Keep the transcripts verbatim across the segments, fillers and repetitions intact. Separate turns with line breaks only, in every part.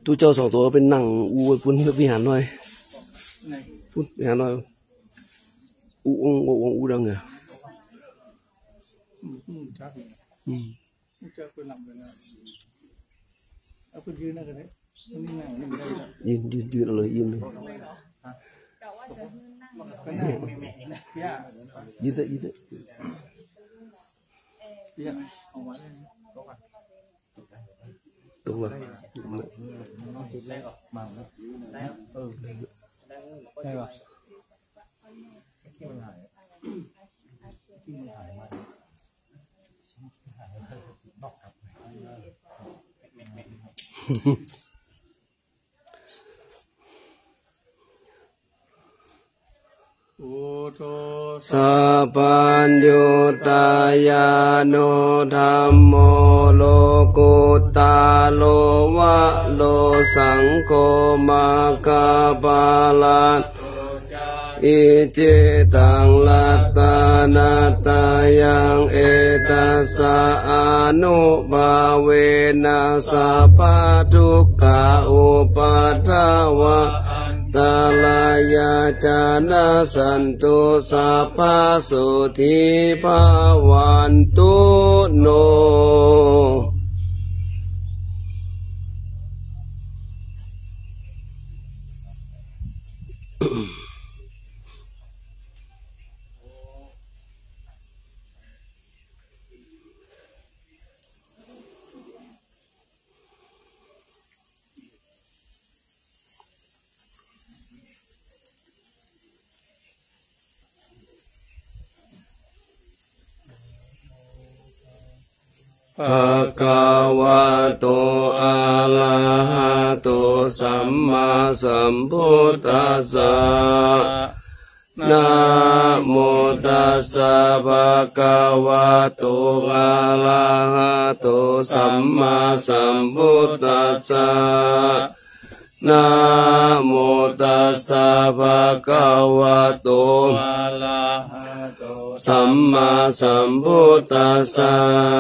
ตู้เจ้าสองตัวเป็นนั่งอูปุ่นวิหารหน่อยปุ่นวิหารหน่อยอูองค์องค์อูดังเหรออืมจักอืมจักเป็นหลังเลยนะเอาไปยืนนั่นกันเลยนี่นั่งนี่ไม่ได้ยืนยืนยืนเลยยืนเลยยืนเถอะยืนเถอะตรงเลยได้ป่ะได้ป่ะที่มันหายที่มันหายมาดอกกับสัพพัญญูตายาโนธัมโมโลกุตตาโลวะโลสังโฆมาคาปาลันอิจิตังลัตตานาตายังเอตัสสะอนุภาเวนะสัพพทุกขาอุปัฏฐวะตาลายาจานาสันตุสัพพสุทิภาวันตุโนภะคะวะโตอะระหะโตสัมมาสัมพุทธัสสะนะโมตัสสะภะคะวะโตอะระหะโตสัมมาสัมพุทธัสสะนะโมตัสสะภะคะวะโตอะระหะโตสัมมาสัมพุทธัสสะ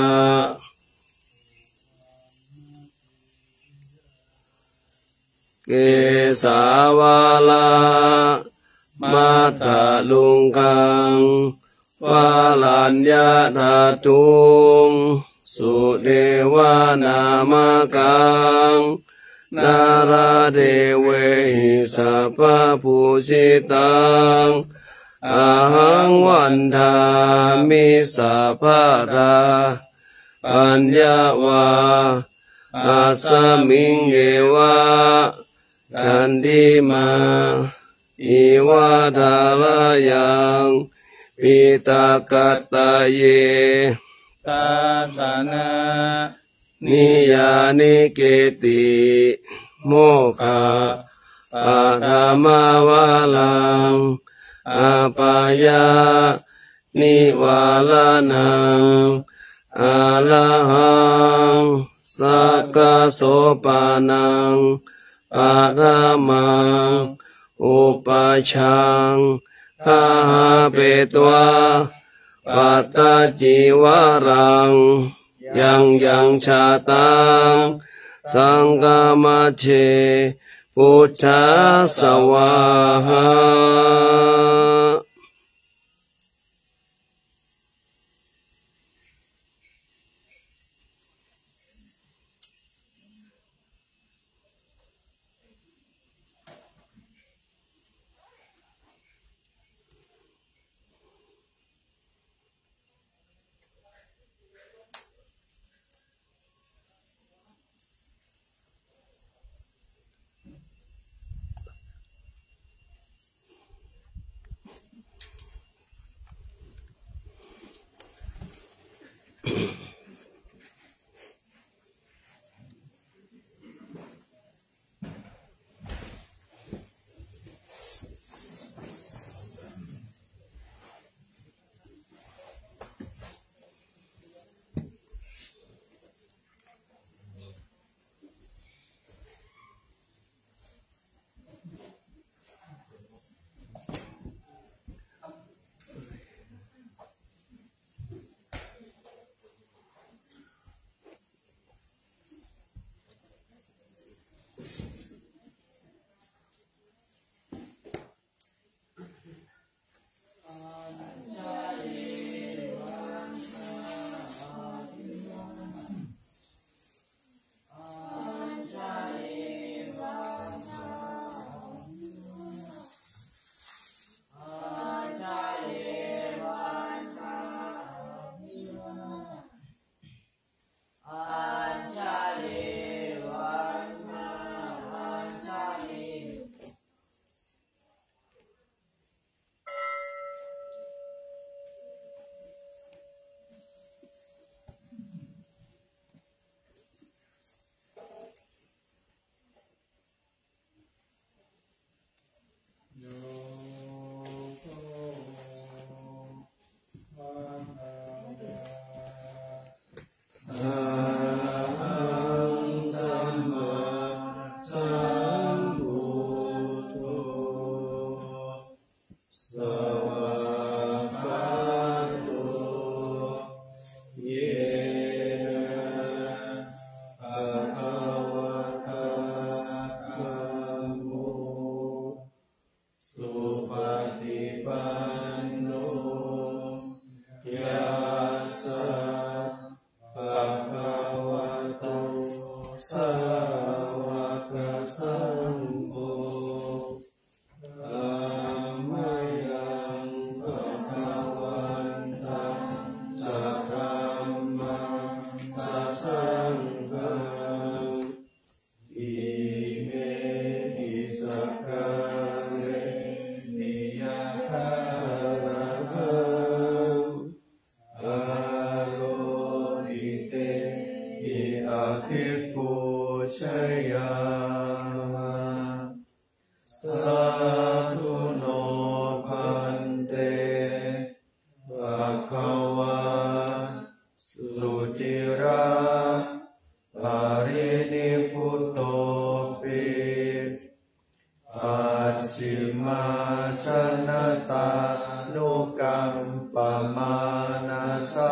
เกสาวาลามัตตลุงกังวาลัญญาธาตุงสุเดวานามกังนาราเดเวหิสัพพภูชิตังอาหังวันทามิสัพพะราปัญญาวาอาสมิงเอวะกันดิมาอิวะดาลายังปิตากัตตะเยตาสนะนิยานิเกติโมฆะปัฏมาวาลังอาปายานิวาลานังอาลาหังสักกะโสปานังปะระมังอุปชังคาหาเปตวะปัตตจิวารังยังยังชาตังสังฆมัชเชพุทธัสสวาหาสังโฆธัมมังยังภะคะวันตังสัทธัมมังสัสสังฆังอิเมหิสักขะเรนิยะคารังอะโลหิเตอิอะภิกขุชยาสาธุโนพันเตภะคะวะสุจิระปารินิพุตโตปิปัสสิมาชนะตานุกัมปมานาสา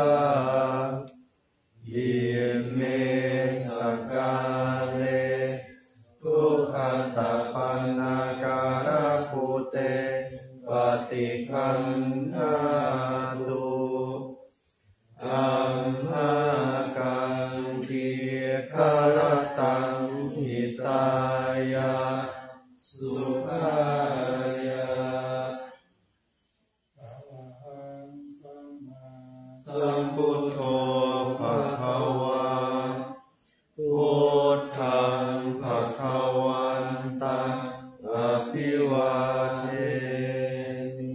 ยิเมสักกาเลทุกขตาปันนาการะปุเตปฏิคันธาตุอัมหากังทีคารตังหิตายะสุขายะสัมพุทโธภะคะวะพุทธังภะคะวันตังอภิวาเทมิ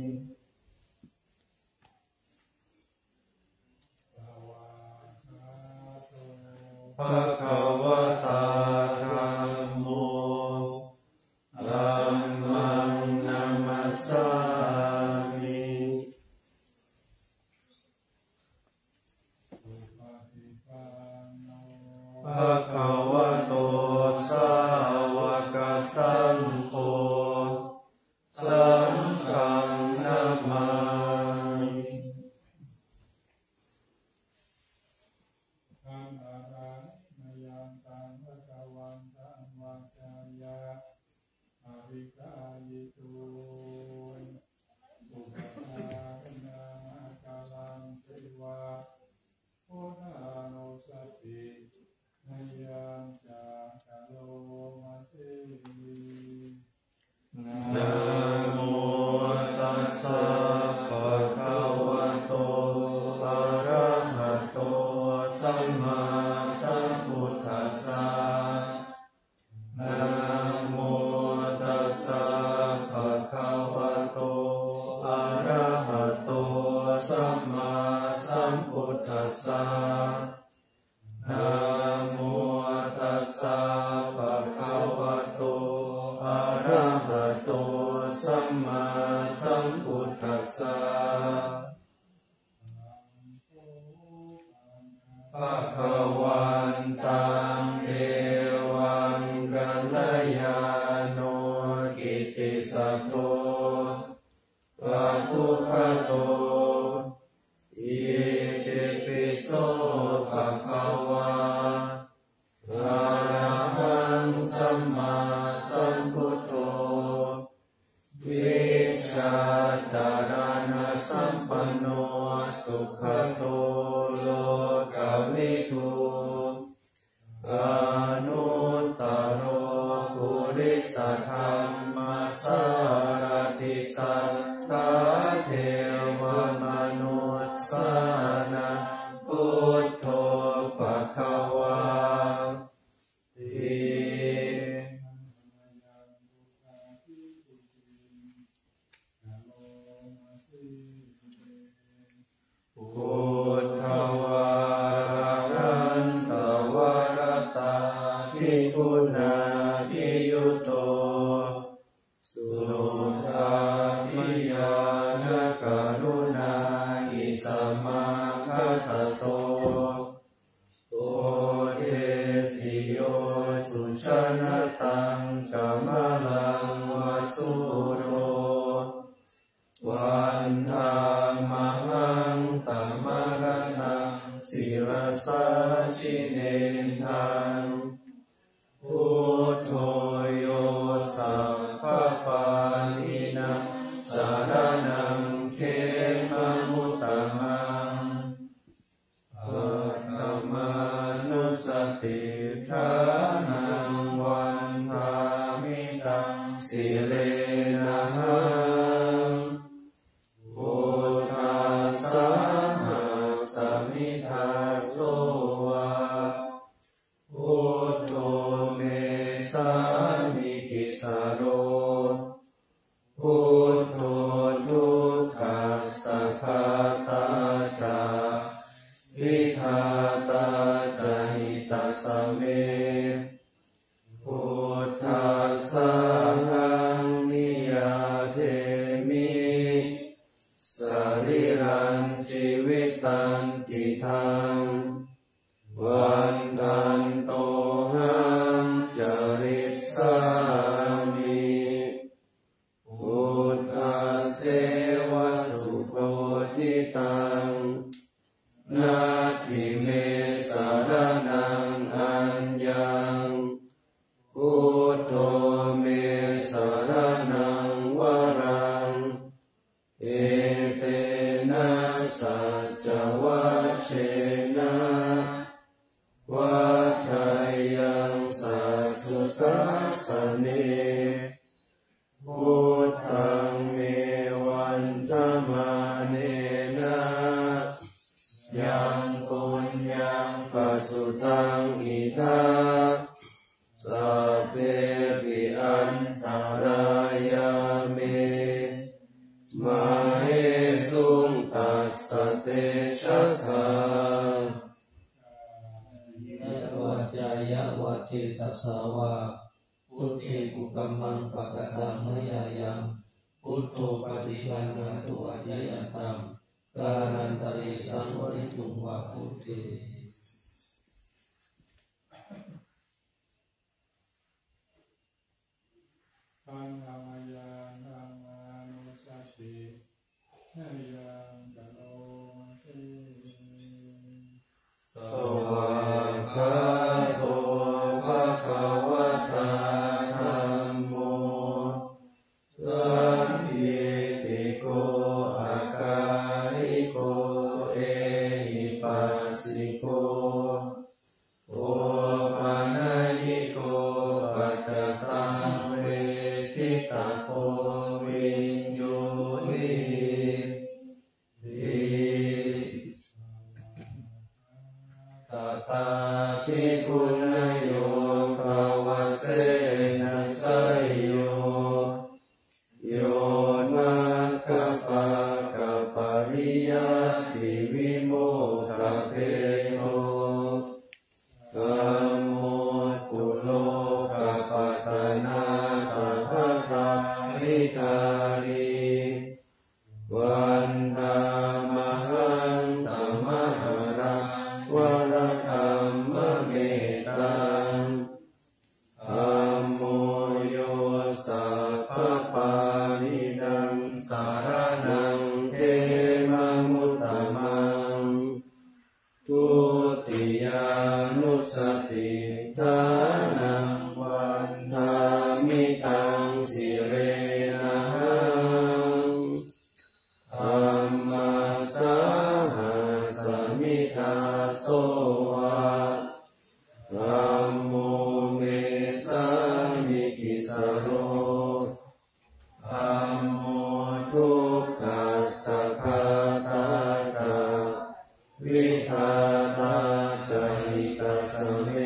ภะคะวะตาธัมโมธัมมังนัมมัสสามิภะคะวะโตสาวกสังโฆสังฆังนะมามิธัมมารานะยังตังภะคะวันตังวาจายะอาภิกายิตุอุปทานนามาคาลังเทวะโอนาโนสตินยังจากะโลมาเสนะโมตัสสะภะคะวะโตอะระหะโตสัมมาสัมพุทธัสสะนะโมตัสสะภะคะวะโตอะระหะโตสัมมาสัมพุทธัสสะนะโมตัสสะภะคะวะโตอะระหะโตสัมมาสัมพุทธัสสะภะคะวันตังเอวังกัลยาโนกิตติสัตโตภะทุกขโตอิติปิโสภะคะวะอะระหังสัมมาสัมพุทโธวิชาจารณะสัมปันโนสุขโตโลกวิทูอนุตตโรปุริสธรรมสารติสัทธาเทวมนุสสานังพุทโธภะคะวะติพุทธวารันตวรตาทิคุณาภิยุโตสุทาภิญาณกรุณาอิสมาคัตโตโอเทสิโยสุชนะตังกัมลังวสุโรวันธามหังตัมมรณังศิรสาชิเนทังพุทโธโยสัพพปานินะสารนังเขมมุตตมังปัตตมานุสติฐานังวันทาสิเลนะหังพุทธัสสะหะสมิทาโสวะพุทโธเมสามิกิสโรพุทโธทุกขัสสะภะตาจาวิธาตาจาหิตาสเมพุทธัสสะหังนิยาเทมิสรีรังชีวิตันติทังวันตันโตหังจริตสามิพุทธัสเสวะสุโพธิตังนาทิเมสารนังอัญญังพุทโธเมสารนังวรังเอเตนะสัจจวัชเชนะวัฏฏายังสัทธุสัสสเนพุทธังเมวันธมาเนนะยังปุญญังปัสสุตังอิทัสสัพเพปิอันตรายาเมมาเหสุงตัสสะเตชะสา
วัจจายะวัจจิตัสสาวะพุทธิกุกัมมังปะกะตังมยายังพุทโธปฏิปันนาตุวัจจยตังกานันตริสังวริตุงวะพุทธิ
ปัญหายานังอนุสัสสิให้ยังกะโลมาเส
สวากขาโตภะคะวะตาธัมโมสัมภิติโกอาการิโกเอหิปัสสิโกโอปานายิโกปัจจตังเวทิตาโพวิญโยนิตตาทิคุณโยภาวเสนะไสโยโยนะคปะกะปริยัติวิโมกขเพโทธัมโมปุโลกปัตตนาตถาคาริธาริวันธามหันตมหราชวรธรรมเมตตังธัมโมโยสัพพปานินังสารนังเทมมุตตมังทุติยานุสติทานังวันธามิตังสิเรนะหังธัมมัสสะหะสมิทาโสวะธัมโมเมสามิกิสโรธัมโมทุกขัสสะภะตาจาวิธาตาจาหิตาสเม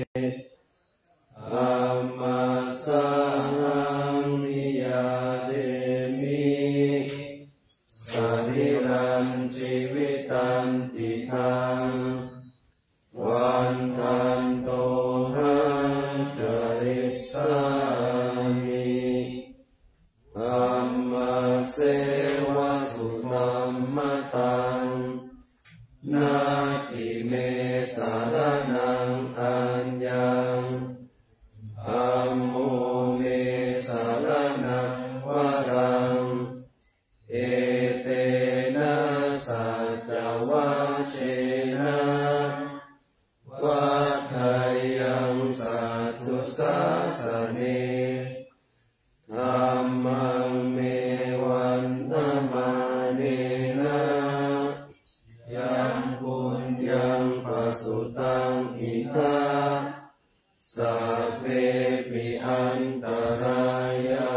ธัมมัสสะหังนิยาเทมิสรีรังชีวิตันติทังวันทันโตหังจริตสามิธัมมัสเสวะสุตัมมะตังนาทิเมสารนังอัญญังธัมโมเมสารนังวรังเอเตนะสัจจวัชเชนะวัฏฏายังสัทธุสัสสเนธัมมังเมวันธมาเนนะยังปุญญังปัสสุตังอิทัสสัพเพปิอันตรายา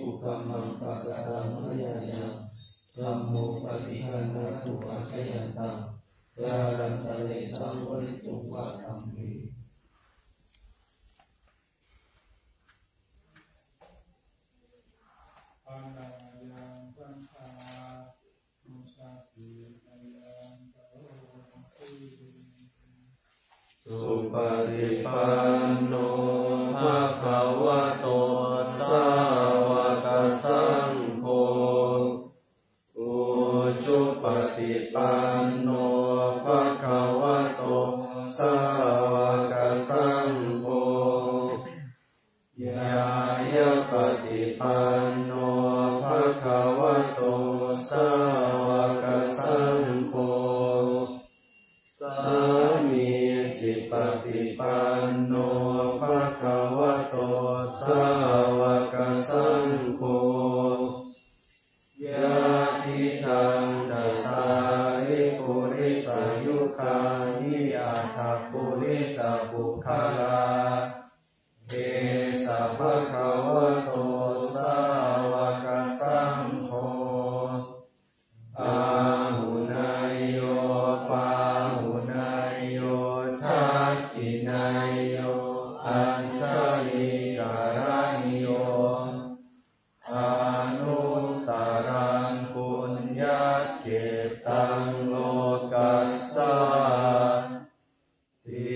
กุกัมมังปะกะตังมะยายังธัมโมปฏิคันหาตุอาจยันตังกาลันตะเลสังวริตุวะธัมมิ
ปัญญายังปัญญามุสัพพิปัญญาตโรสี
สุปฏิปันโนภะคะวะโตสาวกสังโฆอุชุปฏิปันโนภะคะวะโตสาวกสังโฆยายะปฏิปันโนภะคะวะโตสาวกสังโฆสามีจิปฏิปันโนภะคะวะโตสาวกสังโฆยะทิทังจัตตาริปุริสายุคานิอัตถปุริสบุคคลาเอสัพพะคะวะโตสาวกสังโฆอาหุนายโยปาหุนายโยทักขินายโยอัญชลิการณิโยอนุตตรังปุญญเจตังโลกัสสาติ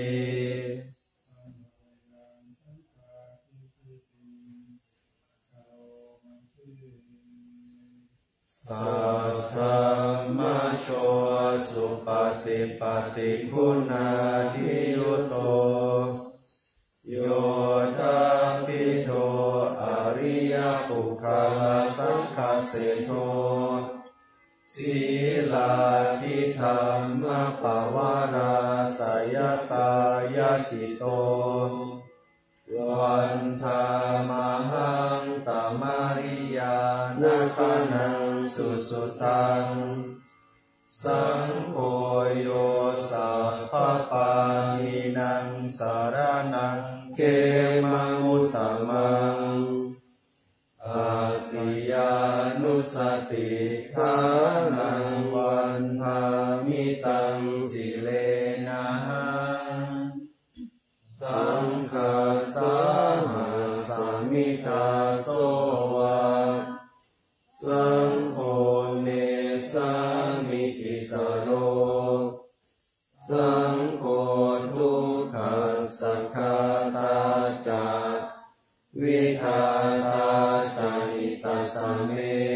สัทธัมมโชสุปฏิปัตติคุณาทิยุโตโยธาปิโทอริยปุคคลสังฆเสโทศีลาทิธรรมปวาราสยตายาจิโตวันธามหังตมาริยานาคานังสุสุตังสังโฆโยสัพพปานินังสารนังเขมังมุตตมังอาติยานุสติทานังวันธามิตังสิเลนะสังฆาสามาสามิทาโสวะสังโฆเนสามิกิสโรสังโฆทุกขัสสะคาตาจาวิทาตาจาหิตาสเม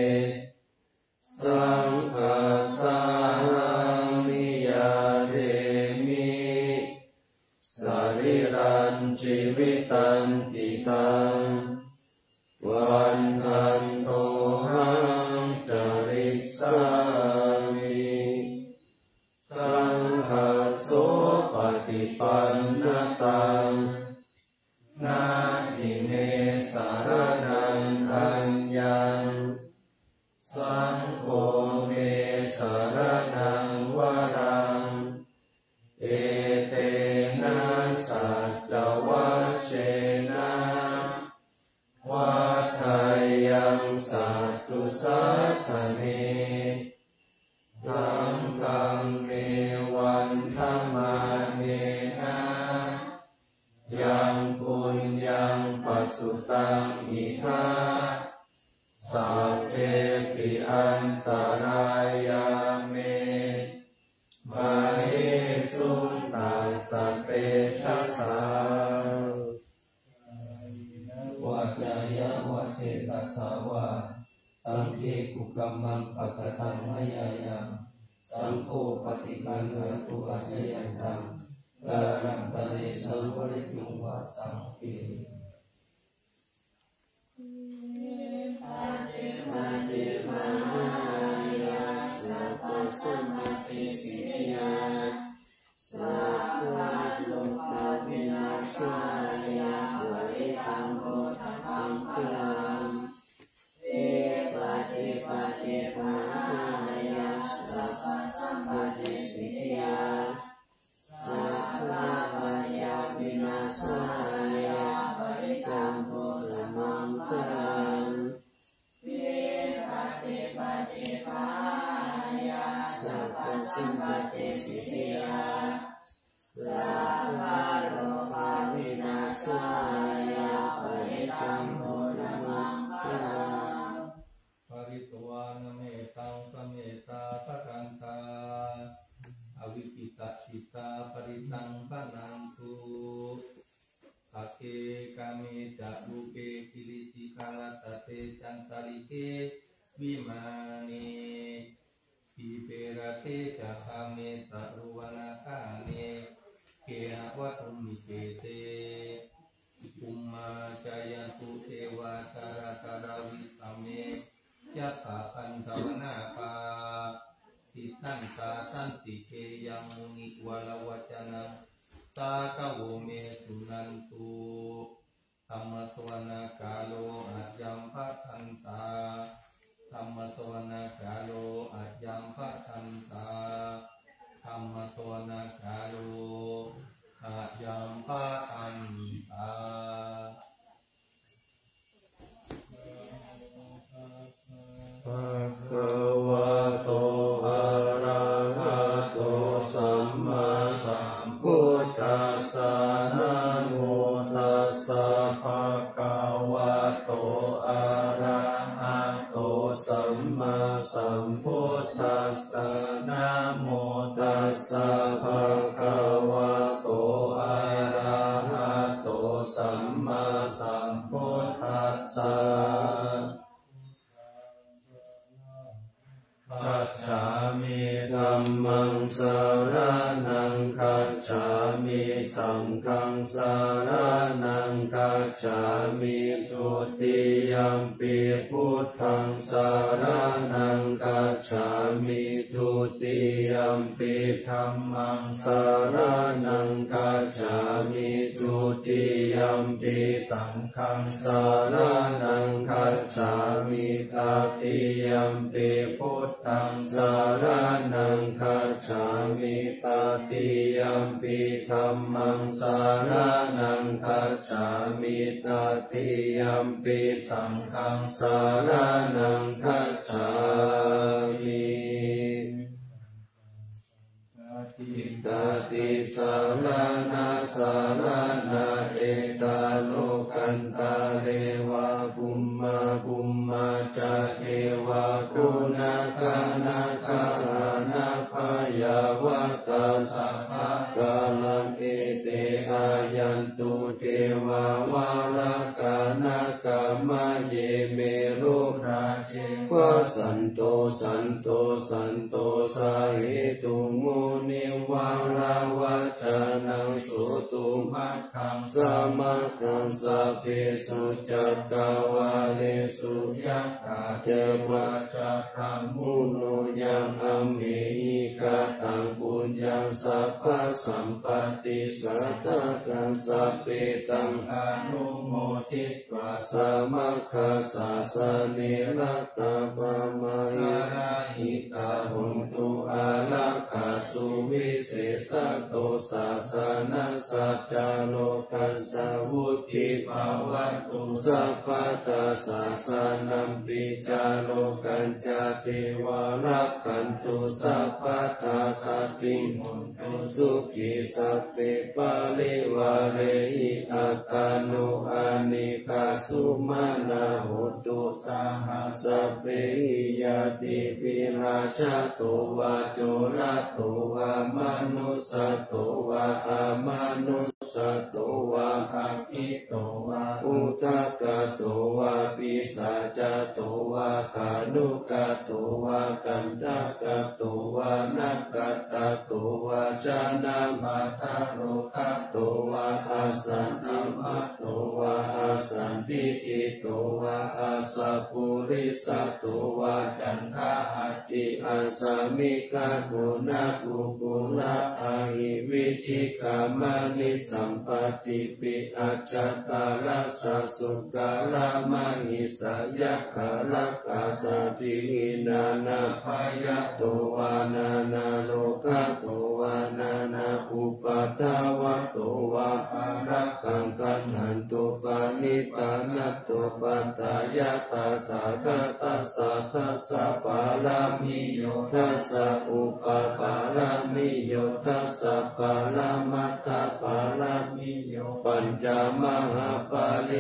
สังฆาสามิยาเทมิสรีรันชีวิตันจิตังวันทันโตหังจริสามิสังฆโสปฏิปันนตังนาทิเนสารนังอัญญังสังโฆเมสารนังวรังเอเตนะสัจจวัชเชนะวัฏฏายังสัตตุสัสสเนสังฆังเมวันธรรมาเนนะยังปุญญังปัสสุตังอิทาสัพเพปิอันตรายาเมมาเหสุตัสสะเปชัสสะ
วาจายะวะเทตัสสาวะสังฆกุกัมมังปะกะตังมะยายังสังโฆปฏิคันหาตุอาจยันตังกาลันตะเลสังวริตุวะสังปิปฏิปฏิมหายาสัพพสัมมาทิสิทธิยาสัพพะทุกขวินาศายาบริตังโกทัพังพลังเอปฏิปฏิมหายาสัพพสัมมาทิสิทธิยาสัพพะมายาวินาศายาบจันตริเกวิมานีปีเประเทจะคาเมตะรุวนาคาเนเกหะวัตุมิเกเตอุมมาจายันตุเทวาตาราตาราวิสเมยะตาปันตวนาคาทิทันตาสันติเกยังมุนิวะละวัจนะตากะโวเมสุนันตุธรรมสวนาคาโลอัจยัมภะทันตาธรรมสวนาคาโลอัจยัมภะทันตาธรรมสวนาคาโลอัจยัมภะทันตา
ภะคะวะโตอะระหะโตสัมมาสัมพุทธัสสะนะโมตัสสะภะคะวะโตอะระหะโตสัมมาสัมพุทธัสสะนะโมตัสสะภะคะวะโตอะระหะโตสัมมาสัมพุทธัสสะคัจฉามิธัมมังสรณังคัจฉามิสังฆังสรณังคัจฉามิทุติยัมปิพุทธังสรณังคัจฉามิทุติยัมปิธัมมังสรณังคัจฉามิทุติยัมปิสังฆังสรณังคัจฉามิตติยัมปิพุทธังสรณังคัจฉามิตติยัมปิธัมมังสรณังคัจฉามิตติยัมปิสังฆังสรณังคัจฉามิอิตติสารณะสารณะเอตโลกันตาเลวะกุมมากุมมาจะเทวะคุณากานาคานาพยาวัตสัพพะกาลังเอเตอายันตุเทวาวาลกานาคามะเยเมรุราเชวะสันโตสันโตสันโตสาหิตุมุนิวาลาวัจานังสุตุมัคคังสมัคคังสัพเพสุจักกาวาเลสุยักขาเจวะจักขังมุโนยังอัมเหหิกาตังปุญญังสัพพะสัมปติสัตตะกังสัพเพตังอนุโมทิตวะสมัคคัสสะสะเนรัตตะปะมาหิราหิตาหุนตุอาลักขาสุวิเศษโตสัสสะนัสสัจจโลกัสสะวุติภาวัตุสัพพะตัสสะสะนัมปิจาโลกันจเทวารักขันตุสัพพะทาสัตติมุนตุสุขิสัพเพปะริวาเรหิอัตตานุอานิกาสุมานาหุตุสาหัสสัพเพหิยติปิราชาโตวาโจระโตวามนุสโตวาอามานุสโตวาอัคคิโตวาอุทกโตวาปิสัจโตวาคานุกโตวากันดกโตวานักตโตวาจานามาทาโรคโตวาอาสันติมัตโตวาอาสันติติโตวาอาสัพพุริสโตวาจันทาอัตติอาสามิกากุณากุกุณาอาหิวิชิกามานิสัมปติปิอัจจตาลัสสะสุกาลามาหิสายะคาลกาสตินานาพายะโตวานานาโลกะโตวานานาอุปทาวะโตวาอารักขังกันหันตุปานิตานัตตุปัตตายะตาตาคตัสสะทัสสะปารามิโยทัสสะอุปปารามิโยทัสสะปารามัตถปารามิโยปัญจมหาปาริ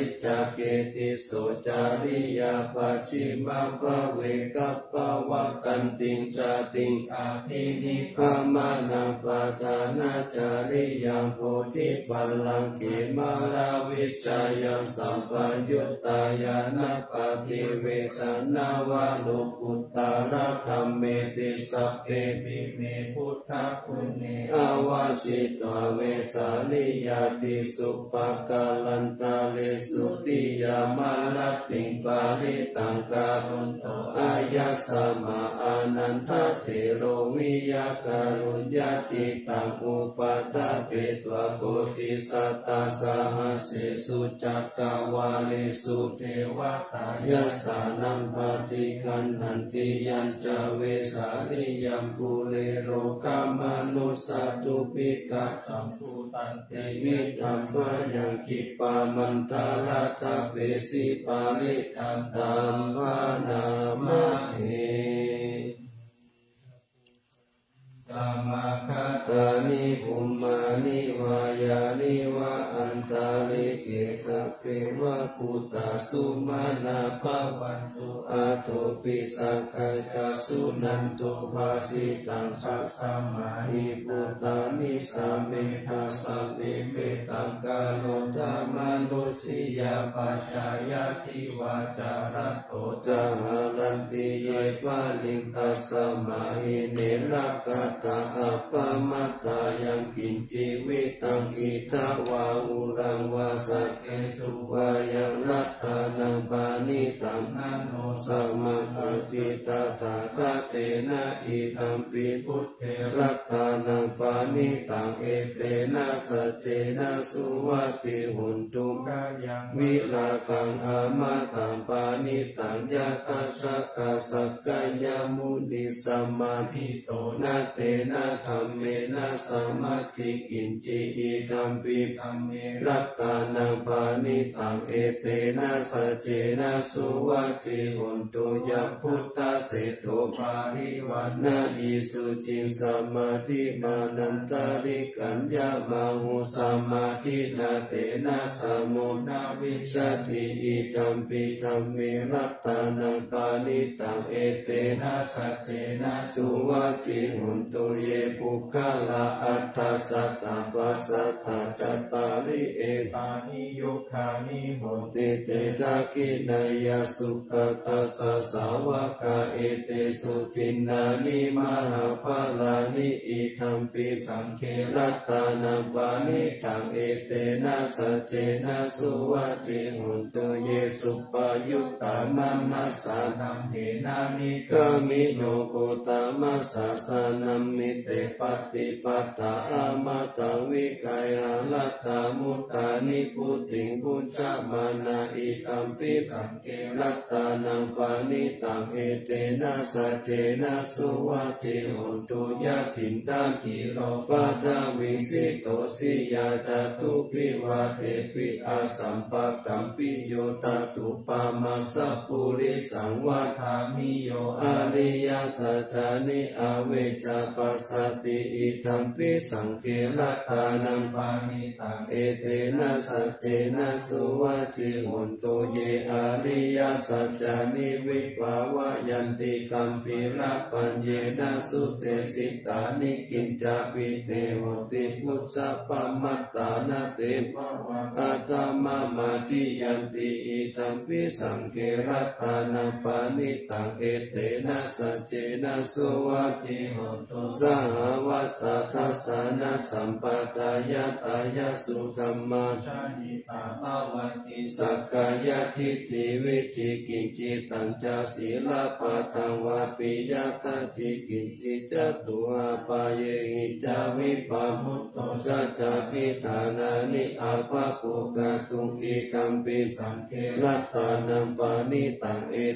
จเกติโสจาริยาปัจฉิมาภเวกัปปวะกันติงจติงอาภินิคามานาปาทานาจาริยาโพธิปัลลังเกมาราวิชายังสัมปยุตตายานาปฏิเวชนาวาโลกุตตาระธรรมเมติสัพเพมิเมพุทธคุณเนอาวาสิตวเวสาลิยาติสุปกาลันตาเลสุติยามาลติปาริตังการุณโตอายาสมาอานันทเถโรวิยาการุญญาติตังอุปาตาเปตวโกติสัตตาสหัสสุจักกาวาลิสุเทวตายาสานัมปฏิกันหันติยัญจเวสาลิยัมภูเลโรกามนุสัจจุปิกะสัมภูตันติวิธัมมยังคิปามันตาลาทเปสิปาลิตันตัมภานามะเอสมาคตานิภูมานิวายานิวะอันตาลิเกสเปวะปุตตาสุมานาภวันตุอาโตปิสักขะจสุนันตุภาสิตังสัสสมาหิปุตตานิสัมเมทัสสะเมเมตังกาโลธรรมนุสิยาปัจจายติวาจาระโตจาหารันติเยปะลิงตัสสมาหิเนระกะตาอัปปมัตตายังกินจิวิตังอิทาวาอุรังวาสักเกสุวายังรัตตานังปานิตังนันโนสัมมาจิตตถาคเตนะอิตัมปิพุทเทรัตตานังปานิตังเอเตนะสัจเจนะสุวัติหุนตุกายังวิลากังอามาตังปานิตังยะตัสสะกะสักกายมุนิสัมมาภิโตนะเตนะธัมเมนะสัมมาทิกินจิอิธัมปิธัมเมรัตตานังปานิตังเอเตนะสัจเจนะสุวัติหุนตุยัมพุทธเสโทปาริวันนะอิสุจิสัมมาทิมานันตาริกัญญามาหุสัมมาทินาเตนะสมุนาวิชติอิธัมปิธัมเมรัตตานังปานิตังเอเตนะสัจเจนะสุวัติหุนตุเยปุคลาอัตถสัตตปัสสัตตจัตตาริเอตานิโยคานิโหติเตตะกินายสุขตัสสะสาวกะเอเตสุจินนานิมหาภาลานิอิธัมปิสังเครัตตานังปานิตังเอเตนะสัจเจนะสุวัติหุนตุเยสุปายุตตามัมมัสสานัมเถนานิกามิโนโกตามัสสะสานัมมิเตปฏิปัตตาอามาตังวิกายาลัตตามุตตานิพุติงพุจจามานาอิตัมปิสังเกรัตตานังปานิตังเอเตนะสัจเจนะสุวัติหุนตุยะถินตาคิโลปะทาวิสิโตสิยาจตุปิวาเตปิอาสัมปะกัมปิโยตตุปามาสัพพุริสังวาทามิโยอาริยสัจจานิอาเวจาปัสสติอิธัมปิสังเกรัตตานังปานิตังเอเตนะสัจเจนะสุวัติหุนตุเยอาริยสัจจานิวิภาวะยันติกัมปิระปัญเยนะสุเตสิตานิกินจาปิเตโหติมุจจปมัตตานาเตภวะอัตมะมาติยันติอิธัมปิสังเกรัตตานังปานิตังเอเตนะสัจเจนะสุวัติหุนตุสหวัสสัทธัสสะนะสัมปทายะตายะสุธัมมาชานิตาภวันติสักกายทิฏฐิวิจิกินจิตัญจศีลปะตังวาปิยทัตถิกินจิจตุอาปาเยหิจาวิปามุตโตสัจจพิธานานิอาภะปุกตุงอิธัมปิสังเครัตตานังปานิตังเอเตน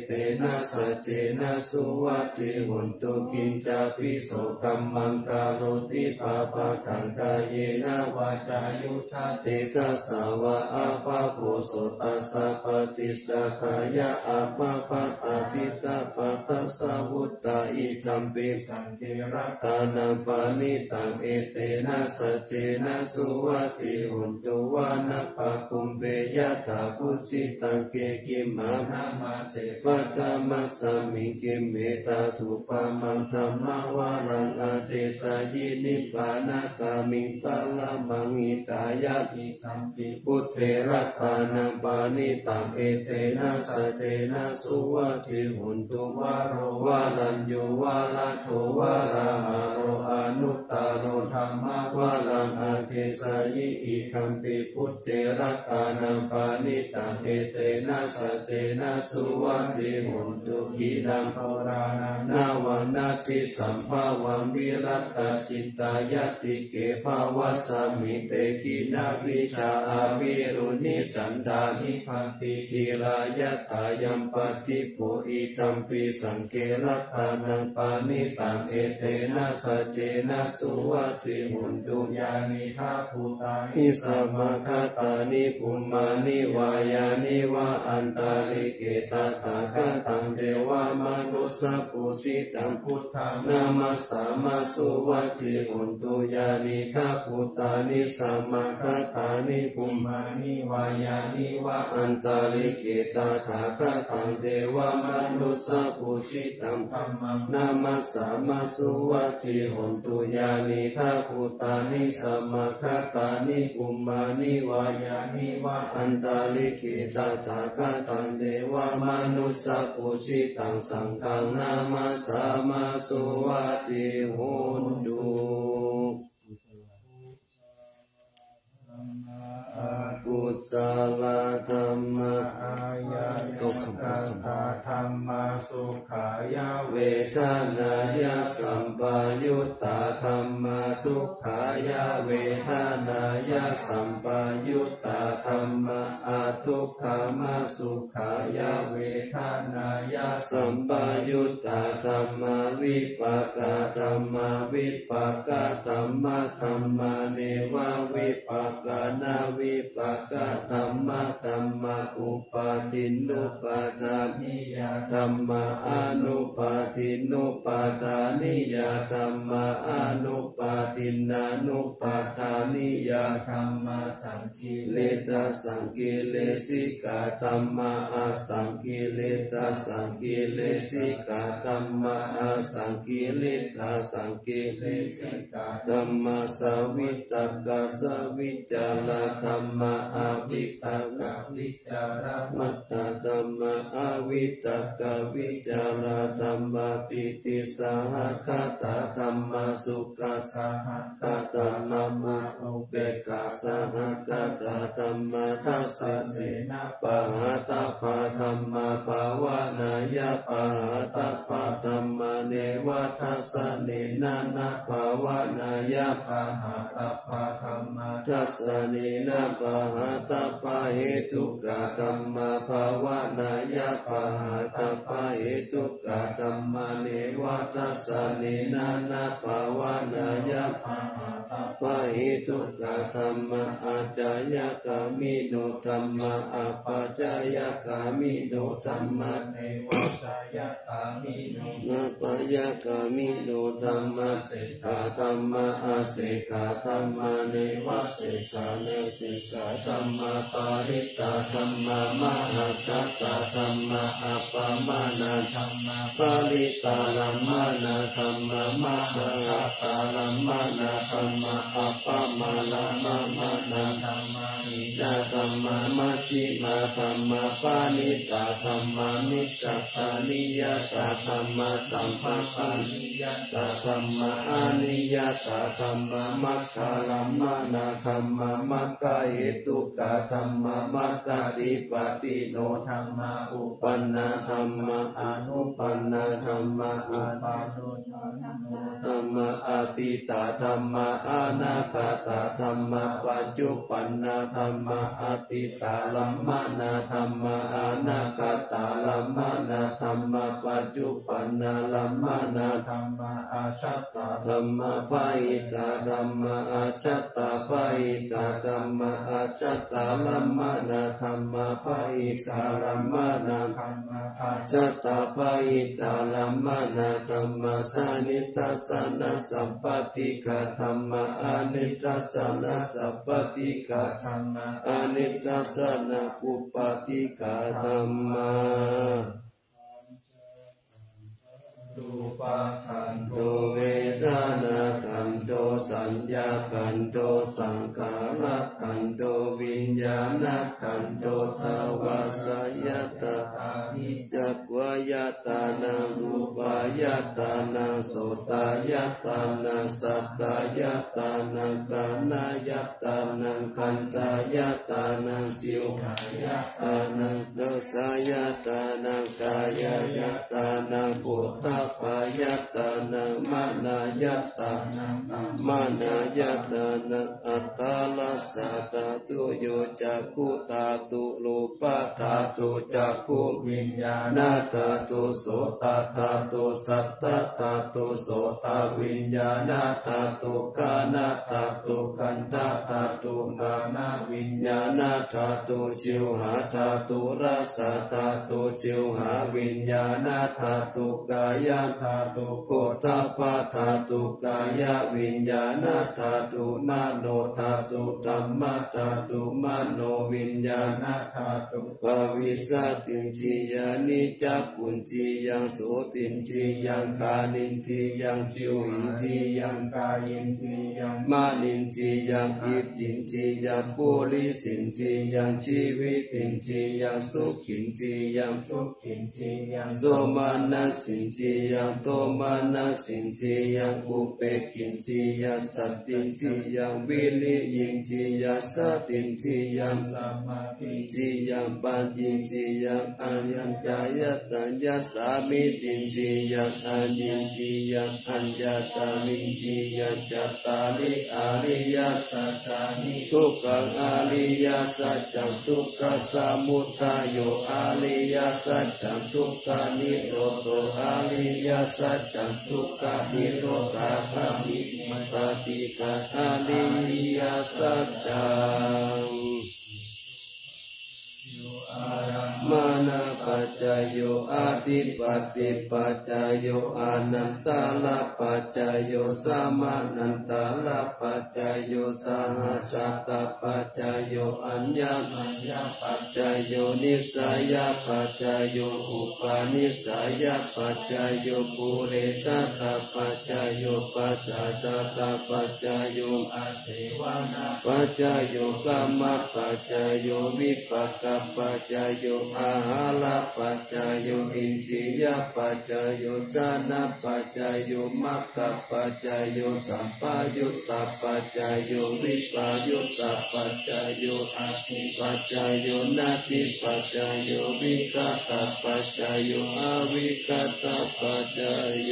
นะสเจนะสุวัติหุนตุกินจาปิโสกัมมังกาโรติปาปะกังกายเยนะวาจายุทธาเตกัสสาวะอาภาโพโสตัสสะปฏิสักขายะอาภาปะตาติตาปะตัสสะวุตตาอิธัมปิสังเกระตานังปานิตังเอเตนะสเจนะสุวัติหุนตุวานะปะคุมเปยะถาพุสิตังเกกิมมานะมาเสปัจจามัสสมิกิเมตาทุปะมังธัมมาวารังอาเตสายินิปานากามิปะละมังหิตายะมิธัมปิพุทเถระตานังปานิตังเอเตนะสเตนะสุวัติหุนตุวาโรวาลัญโยวาลาโทวาราหาโรอนุตตาโรธรรมวาลังอาเทสายิอิคัมปิพุทเถระตานังปานิตังเอเตนะสเตนะสุวัติหุนตุขีดังโพรานังนาวันนาทิสัมภาวังวิรัตตจิตตายติเกภาวะสามิเตขีนาวิชาอาวิรุณิสันดานิพันติจิรายตายัมปติโพอิธัมปิสังเกรัตานังปานิตังเอเตนะสเจนะสุวัติหุนตุญาณิทาภูตานิสัมมาคตานิปุมมานิวายานิวะอันตาลิเกตาตากตังเทวามนุสสปุชิตังพุทธังนามัสสามาสุวัติหุนตุญาณิทาภูตานิสัมมาคตานิปุมมานิวายานิวะอันตาลิเกตาตากตังเทวามนุสสปุชิตังธัมมังนามัสสามาสุวัติหุนตุญาณิทาภูตานิสัมมาคตานิปุมมานิวายานิวะอันตาลิเกตาตากตังเทวามนุสสปุชิตังสังฆังนามัสสามาสุวัติหุนตุกุศลธรรมะอายะสุขตาธรรมะสุขายะเวทนายะสัมปายุตตาธรรมะทุกขายะเวทนายะสัมปายุตตาธรรมะอาทุกขามะสุขายะเวทนายะสัมปายุตตาธรรมะวิปากาธรรมะวิปากาธรรมะธรรมะเนวะวิปากานาวิปากาธรรมะธรรมะอุปาทินุปาทานิยาธรรมะอนุปาทินุปาทานิยาธรรมะอนุปาทินานุปาทานิยาธรรมะสังกิเลสสังกิเลสิกาธรรมะอาสังกิเลสสังกิเลสิกาธรรมะอาสังกิเลสสังกิเลสิกาธรรมะสวิตกาสวิจารธรรมะอวิตกาวิจารมัตตธรรมะอวิตกาวิจารธรรมะปิติสหคตาธรรมะสุขสหคตาธรรมะอุเบกขาสหคตาธรรมะทัสสะนะปะหะตาภาธรรมะภาวานายะปะหะตาภาธรรมะเนวะทัสสะเนนะนะภาวานายะปะหะตาภาธรรมะทัสสะเนนะปะหะตาภาเหตุกะธรรมะภาวานายะปะหะตาภาเหตุกะธรรมะเนวะทัสสะเนนะนะภาวานายะปะหะตาภาเหตุกะธรรมะอาจายะกามิโนธรรมะอปัจจายะกามิโนธรรมะเนวะจายะกามิโนนะปัจจายะกามิโนธรรมะเสกาธรรมะอาเสกาธรรมะเนวะเสกาเนเสกาธรรมะปาริตาธรรมะมหัตตาธรรมะอัปปมานาธรรมะปาริตาลัมมานาธรรมะมหัตตาลัมมานาธรรมะอัปปมาลัมมานาธรรมะนิจธรรมะมัชฌิมาธรรมะปานิตาธรรมะมิจฉาปานิยตาธรรมะสัมภปานิยตาธรรมะอานิยตาธรรมะมัคคาลัมมานาธรรมะมัคคาเหตุกะธรรมะมัคคาดิปติโนธรรมะอุปันนาธรรมะอนุปันนาธรรมะอุปาโนธรรมะอาติตาธรรมะอนาคตาธรรมะปัจจุปันนาธรรรมะอติตาลัมมานาธรรมะอนาคตาลัมมานาธรรมะปัจจุปันนาลัมมานาธรรมะอาชัตตาธรรมะปะหิตาธรรมะอาชัตตาปะหิตาธรรมะอาชัตตาลัมมานาธรรมะปะหิตาลัมมานาธรรมะอาชัตตาปะหิตาลัมมานาธรรมะสานิทัสสะนะสัพพติกะธรรมะอานิทัสสะนะสัพพติกะธรรมะอานิทัสสะนะปุปปติกะธรรมะรูปขันโตเวทนาขันโตสัญญาขันโตสังขารขันโตวิญญาณขันโตทวาสยตานิจักวายตานังรูปายตานังโสตายตานังสัตตายตานังกานายตานังคันตายตานังสิวขายตานังโดสายตานังกายตานังปุถตปายตานังมานายตานังมานายตานังอัตตาลัสสะตาตุโยจักขุตาตุรูปะตาตุจักขุวิญญาณตาตุโสตตาตุสัตตตาตุโสตวิญญาณตาตุกานาตาตุกันตาตาตุมานาวิญญาณตาตุชิวหาตาตุรัสสะตาตุชิวหาวิญญาณตาตุกายตาตุโกฏฐปะตาตุกายวิญญาณตาตุมโนตาตุธัมมะตาตุมโนวิญญาณตาตุภวิสัตติจิยานิจักขุนจิยังโสตินจิยังกานินจิยังชิวหินจิยังกายินจิยังมานินจิยังอิทธินจิยังปุริสินจิยังชีวิตินจิยังสุขินจิยังทุกขินจิยังโสมานัสสินจิยังโตมานัสสินจิยังอุเปกินจิยังสัตตินจิยังวิริยินจิยังสตินจิยังสมาธิจิยังปัญญินจิยังอัญญตายตัญญสามิตินจิยังอัญญินจิยังอัญญตามินจิยังจัตตาริอาริยสัจจานิทุกขังอาริยสัจจังทุกขสมุทัยโยอาริยสัจจังทุกขานิโรธอาริยสัจจังทุกขานิโรธามิมัตติกะอาริยสัจจังมานะปัจจโยอาทิปัตติปัจจโยอนันตาลปัจจโยสามานันตาลปัจจโยสหัสสตปัจจโยอัญญมัญญปัจจโยนิสัยปัจจโยอุปาณิสัยปัจจโยปุเรสัตปัจจโยปัจจสัตปัจจโยอาเทวนาปัจจโยกรรมปัจจโยวิปัสสปัจจโยอาหาลปัจจโยอินทรียปัจจโยจานะปัจจโยมัคคะปัจจโยสัมปายุตตปัจจโยวิปายุตตปัจจโยอาทิปัจจโยนาทิปัจจโยวิกัตตปัจจโยอวิกัตตปัจจโย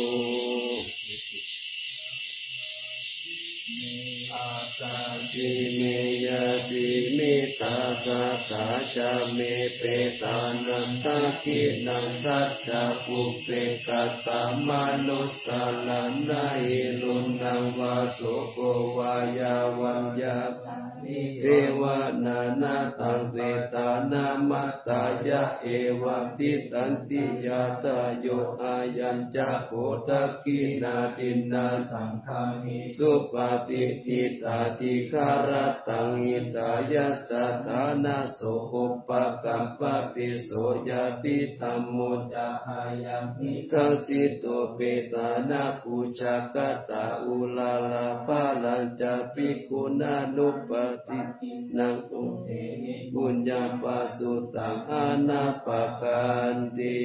อาตาสิเมยติมิตาสะสะจาเมเปตานันทกินันทัจจปุเปกตามนุสสานันนาอิลุนังวาสุโกวายาวัญญาเทวนานาตังเวตานามัตตายะเอวะติตันติยาตาโยอายัญจโคตกินาตินาสังฆามิสุปฏิทิตาติคารตังอิตายะสัทธานาโสอุปกัมปติโสยติธรรมโมจะหายังนิทัสสิโตเปตานาปุจกตาอุลาลาภาลัญจะภิกขุนานุปตินังอุเทหิปุญญาปัสสุตังอานาปกันติ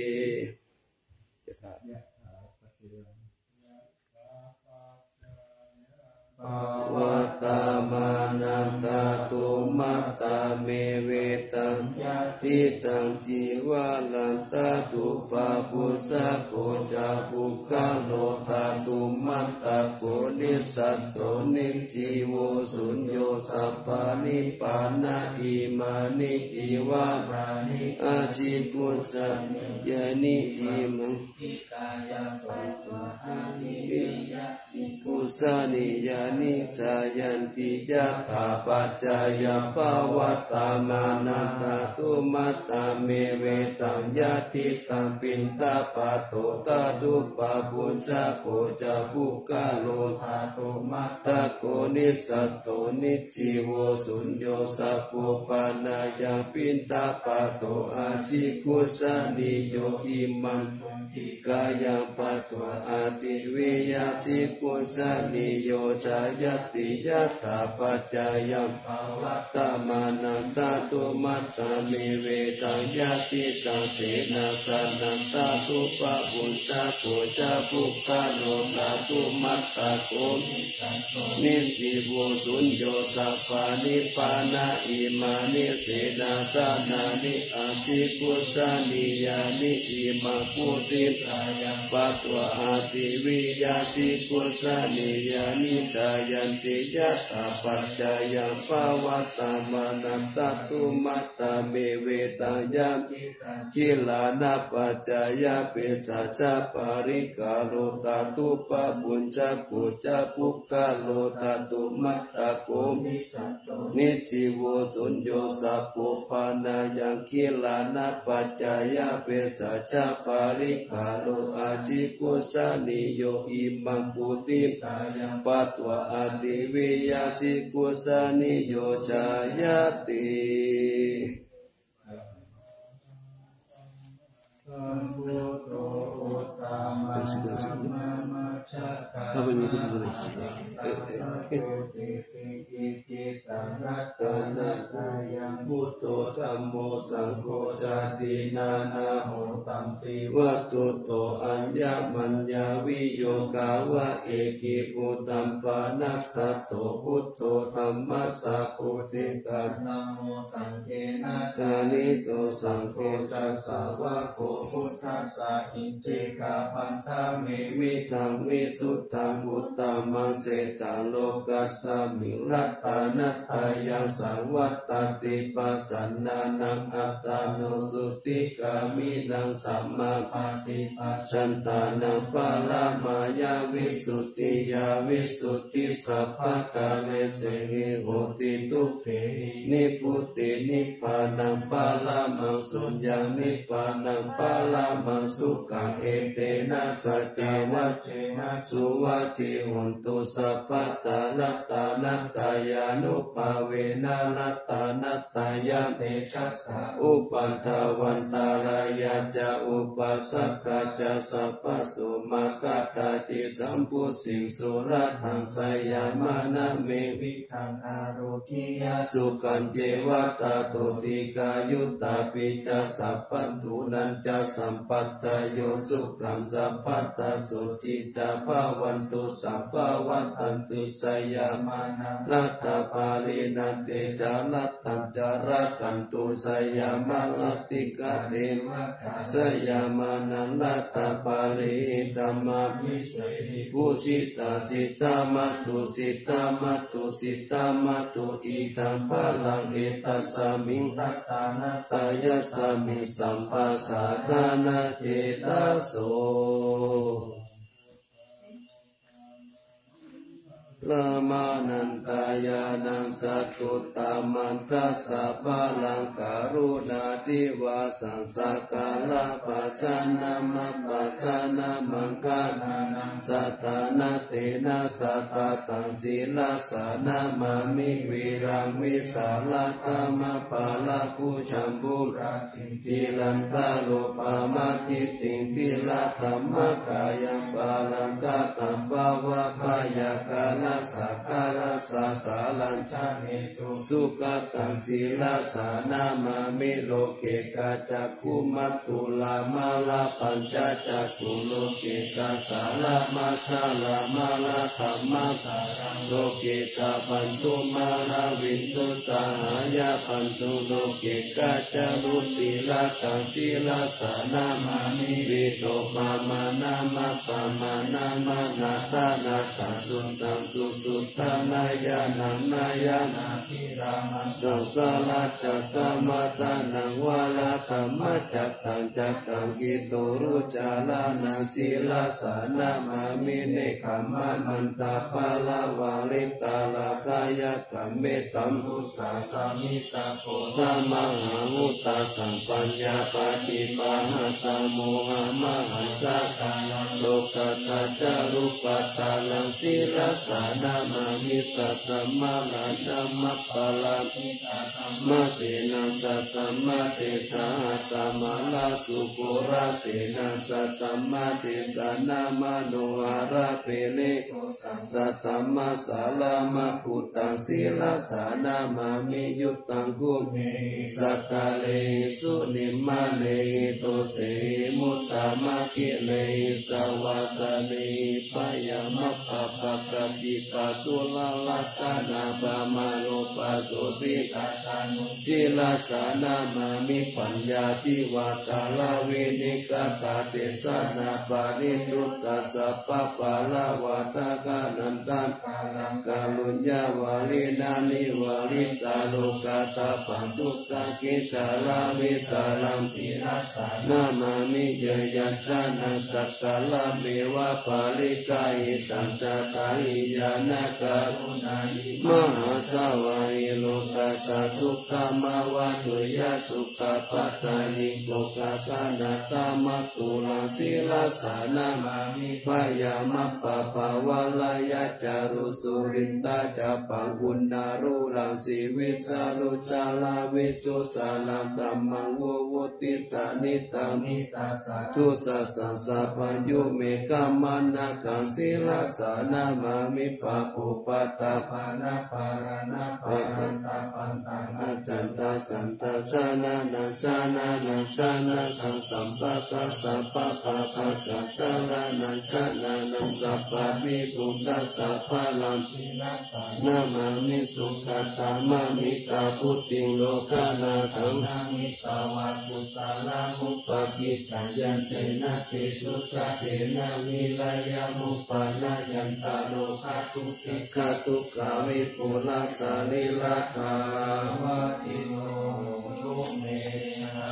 วัตตามานันตาตุมัตตาเมเวตังยะติตังจีวาลันตาตุปะปุสะโกจาปุกะโลธาตุมัตตะโกนิสัตโตนิจิโวสุญโยสัพพานิปานะอิมานิจิวารานิอาจิกุสะยานิอิมังอิกายะปะปะอานิวิยะจิกุสะนิยานิจายันติยะถาปัจจายะภวัตตามานันตตุมัตตาเมเวตังยะติตังปินตาปะโตตาตุปะปุจจโกจาปุกะโลธาตุมัตตะโกนิสัตโตนิจิโวสุญโยสัพพุปานายังปินตาปะโตอาจิกุสะนิโยอิมังอิกายังปะโตอาติวิยาจิกุสะนิโยจายติยัตถาปัจจายัมภวัตตมานันตตุมัตตาเมเวตังยะติตังเสนาสานันตตุปะปุจจโกจาปุกะโลธาตุมัตตะโกนิจิโวสุญโยสัพพานิปานะอิมานิเสนาสานานิอาจิกุสะนิยานิอิมาปุติตายังปัตวะอาติวิยาจิกุสะนิยานิจายันติยัตถาปัจจายัมภวัตตมานันตตุมัตตาเมเวตังยามติกิลานะปัจจายะเปสัจจปาริกาโลตาตุปะปุญจกุจจปุกกะโลตาตุมัตตะโกมิสัตโตนิจิโวสุญโยสัพพุปานายังกิลานะปัจจายะเปสัจจปาริกาโลอาจิกุสะนิโยอิมังปุติตายังปัตวะอาติวิยาสิกุสะนิโยจายติapa ini kita boleh buto tammo sangko jadi nana waktu to anya manya wiyoga wa eki utam panata to buto tamma sakutika namo sangkena kani to sangko tasawako utasa intika pantame mitang visuddham uttama setang lokassa mirattanataya sawattati pasannanang attano sutikaminang sammapati pacantanang palamaya visuddhiya visuddhi sappakale sehi hoti tukhe niputi nippanang palamang sunyang nippanang palamang sukha etena satena cena suwati untuk sapata nata nataya nupawena nata nataya tejasa upantawantaraya ja upasaka ja sapasu makata ti sampusing suratang sayamana me vitang arogiya sukan jewata totika yuta pica sapantunan ja sampatayo sukan sapata sutita pawantu sapawatantu sayamana lata palinate jalatan jarakantu sayamalatika devaka sayamana lata palidama pusita sita matu sita matu sita matu idam palang ita saming ratana taya saming sampasadana cetaso Lamanantaya nang satu tamanta sapalang karuna diwasang sakala pacana mapacana mangkana nang satana tena satatang silasana mami wirang wisala kama palaku cambung tilanta lupa mati tingtila tamakayang palang kata bawa kaya kana สักการะสาสาลัญชาเนสุสุขตังศีลาสานามามิโลเกกาจักขุมัตตุลามาลาปัญจจักขุโลเกกาสาลามาชาลามาลาธรรมะตารังโลเกกาปันตุมาลาวินตุสหายาปันตุโลเกกาจารุศีลาตังศีลาสานามามิวิโตมามานามาปามานามานาตานาตาสุตังสุสุตานายานังนายานาทิรามังสังสาราจัตตมาตานังวาลาธรรมจัตตังจัตตังกิโตรุจาลานาศีลาสานามามิเนขมามันตาปาลาวาลิตาลากายกัมเมตัมมุสาสามิตาโพธามหามุตตาสัมปัญญาปฏิปาหตาโมหะมหันตาคาลังโลกัตจารุปัตตาลังศีลาสานามามิสัตตมะลาจามัปปะลาภิตาธัมมะเสนาสัตตมะเตสาหตมะลาสุโกราเสนาสัตตมะเตสานามโนหะระเปเลโกสังสัตตมะสาลามะพุตตังศีลาสานามามิยุตตังกุเมสักกะเลสุนิมะเลโตเสมุตตามะกิเลสวาสเนปยามะปะปะกะปิปะตุลาลัตตานาบามาโลปัสโสติตาตานุศีลาสานามามิปัญญาทิวาตาลาเวนิกาตาเตสานาปาริตุตตะสัพพะปะลาวาตากานันตังกาลังกาลุญญาวาลินานิวาลิตาโลกาตาปันตุตะกิจาลาวิสาลังศีลาสานามามิเยยัจจานังสักกะลาเมวะปาลิกาหิตังจัตตาหิยานะการุณาหิมหาสวาหิโลกัสสะทุกขมาวะตุยะสุขปัตตานิโลกะกานาตามัตตุลังศีลาสานามามิพยามะปะปะวะลายะจารุสุรินตาจะปังกุณารุลังสีวิสารุจาลาวิจุสาลังตัมมังโวโวติจานิตามิตาสะทุสัสสะสัพพยุเมกามานะกังศีลาสานามามิปะปุปะตาปานะปารานะปารันตาปันตังอาจันตาสันตาชานานาชานานาชานาทังสัมปะตาสัพพะปะปะจัชานานาชานานังสัพพะมิปุตตะสัพพะลังศีลาสานามามิสุขตามามิตาพุทธิโลกานาทังนามิตาวะปุตตาลามุปะกิจายันเตนะเตสุสะเตนะวิลายามุปะนายันตาโลกาทุกิกาทุกขาวิปุลาสาลิลาตาวะติโนทุเมนะ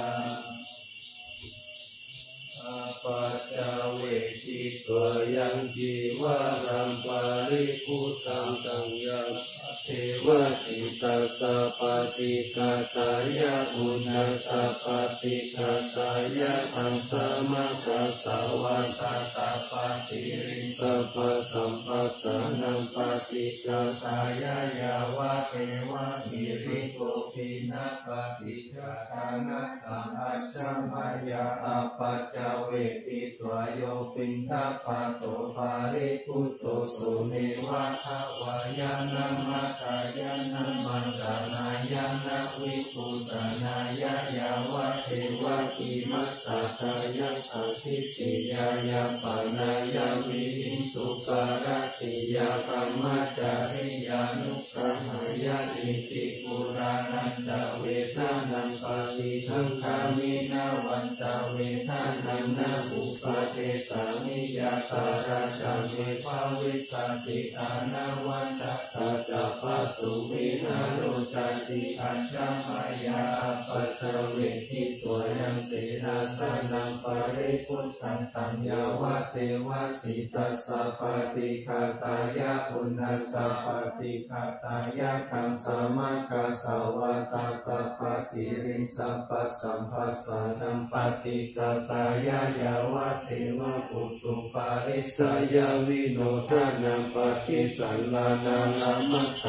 อาปัจจเวทิกยังจีวารังปาริพุตังตังยังเทวสิตาสัพพติกาตายะอุณาสัพพติกาตายะอังสมาคาสาวันตาตาปฏิริสัพพสัมปัสสะนังปฏิกาตายะยาวะเทวะหิริโกภินะปฏิกาตานะตังอัจฉมายาอาปัจจเวทิตวโยปินทัพพะโตภาริพุตโตสุเนวะทวายานะมัตตายานะมันตานายานะวิปุตตานายายาวะเทวะอิมัสสะทายะสังคิติยายาปานายามิหิสุการติยากัมมัจจาริยานุกหายานิติปุรานันจเวทานังปฏิทังคามินาวันจเวทานังนาอุปเทสามิยาตาราจังเมภาวิสันติอานาวันจัตตาจัปะสุวินาโรจติอัจฉมายาปัจจเวทิตัวยังเสนาสนังปริพุทธังตัญญาวะเทวะสิตาสัพพติคาตายะอุณาสัพพติคาตายะคังสมาคาสาวะตาตาปัสสิริสัพพสัมปัสสะนังปฏิกาตายะยาวะเทวะปุตุปาริสยาวิโนทานังปฏิสัลลานาลามัตตา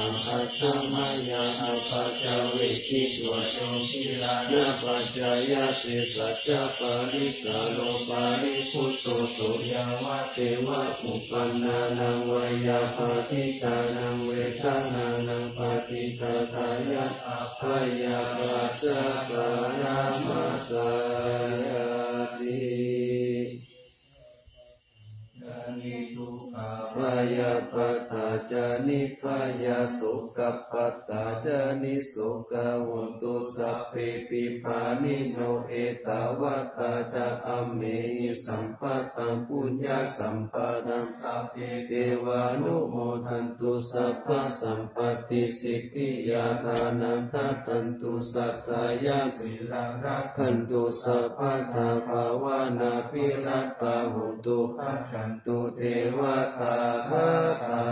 งอัจฉมายาอปัจจเวกิตวโชติลานาปัจจยาติสัจจปาริกาโลปาริพุตโตโสยาวะเทวะอุปันนานังวยาปฏิตานังเวทานานังปฏิตาทายะอภัยยาปัจจปารามัตตายาตินิทุกขพยาปัตตาจานิพยาสุขปัตตาจานิสุขหุนตุสัพเพปิภานิโนเอตวัตตาจาอเมสัมปัตตังปุญญาสัมปดังสัพเพเทวานุโมทันตุสัพพสัมปติสิทธิยาทานันทตันตุสัทธายาสิลังรักขันตุสัพพทาภาวนาปิรัตตาหุนตุปัจจันตุเทวตาคาตา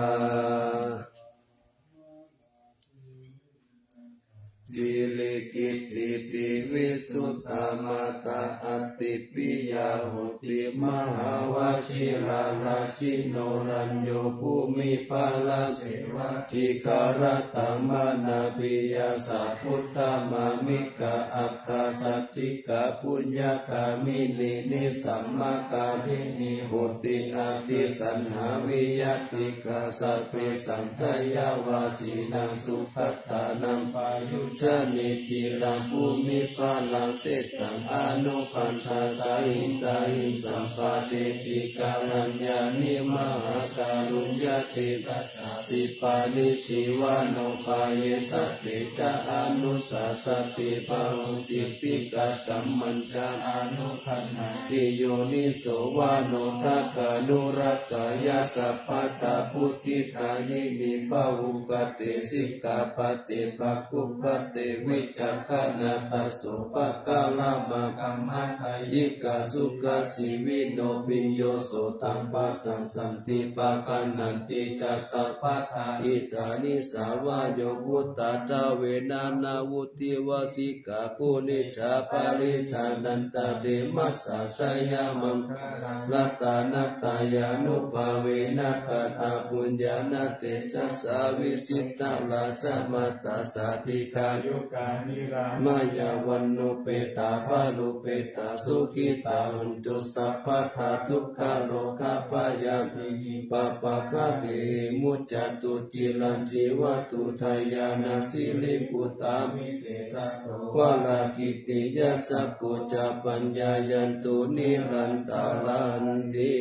จิลิกิติติวิสุทธามาตาอติปิยาหุติมหาวชิราราชิโนรัญโยภูมิปาลเสวะทิการตังมานาปิยาสัพพุทธามามิกะอัคคาสัตติกะปุญญากามินินิสัมมาการินิหุติอาติสันหาวิยติกาสัพเพสันทยาวาสีนังสุภัตตานังปายุชนิติรังภูมิปาลังเสตังอนุปันธาตาหิตาหิสัมปาเตติกาลัญญานิมหาการุญญาติตัสสะสิปานิชิวานุปายสัตติจาอนุสัสสติปะหุสิปิกาตัมมัญจาอนุพันนาติโยนิโสวานุทักขานุรักขายาสัพพตาพุทธิตายินิภาวุปติสิกขาปฏิปักขุปติวิจักขณาตสุปะกาลามากัมมัตยิกาสุขสิวิโนปิญโยโสตังปัสสังสันติปะกันนันติจัสสะปะทาอิตานิสาวาโยพุตตาตาเวนานาวุติวสิกาคุนิจาปาริชานันตาเดมัสสะสยามังรัตานัตตายานุภาเวนะปะตาปุญญาณเตจัสสาวิสิตาลาชมัตตาสาธิกายุกานิรามายาวันโนเปตาภาลุเปตาสุขิตาหุนตุสัพพทาทุกขาโลกาปายาติปะปะคาเทมุจจตุจิลันจิวตุทายานาสิลิปุตามิเสสะโตวะลากิติยะสักโกจาปัญญายันตุนิรันตาลันติ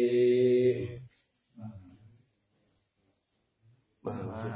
มหา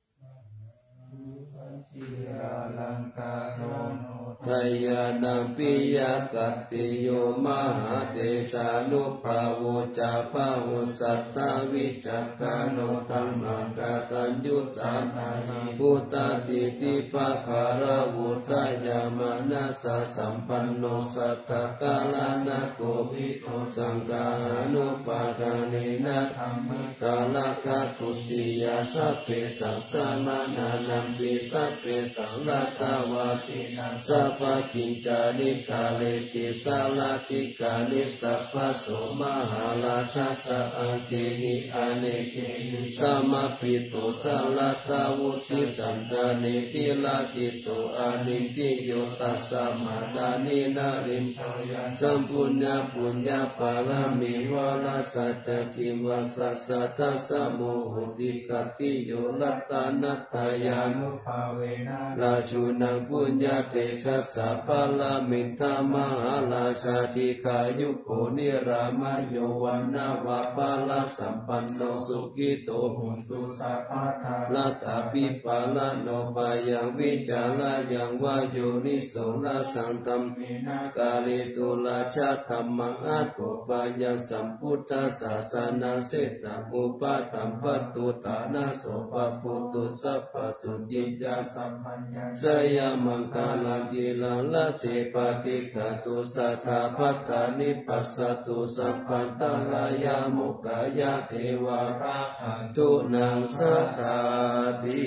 ลังกาโนทายานังปิยกัตติโยมหาเตชานุภาโวจาภาหุสัตตวิจักขโนตัมมังกตัญญูสัมมาพุตตาติติภะคาระวุสายามานัสสะสัมปันโนสัตตกาลานะโกภิโตสังฆานุปาทานินะธัมมกาลคะตุติยาสัพเพสัสสะนานานัมปิสัพเพสังฆตาวาสินังสัพพกิจจานิกาเลติสาลาติกานิสัพพโสมหาลาสัสสะอังเกหิอเนเกหิสัมมาปิโตสัลลตาวุติสันตานิติลาจิโตอานิติโยตัสสะมาดานินาริมสัมปุญญาปุญญาปารามิวาลาสัจกิวัสสัสสะทัสสะโมโหติกติโยรัตตานัตตายานุภาเวนะราชูนังปุญญาเตสัสสะปาลามิตามหาลาชาติขายุโกนิรามโยวันนาวาปาลาสัมปันโนสุขิโตหุนตุสัพพทาลาถาปิปาลาโนปายังวิจาลายังวายโยนิโสลาสังตัมมินากาลิตุลาชาธรรมังอาโกปายาสัมพุทธศาสนาเสตอุปาตัมปตุตานาโสปปุตุสัพพสุจิจาสัมปัญญาสยามังกาลกิลังละเจปฏิกาตุสัทธาพัตตานิปัสสตุสัพพันตลายามุกายาเทวาราคันตุนังสัทธาติ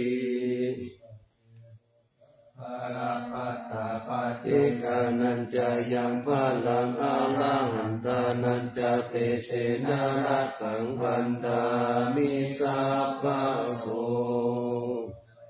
ภาราปัตตาปฏิกานันจายังพลังอาลังหันตานันจาเตเชนารักังวันดามิสัพพะโส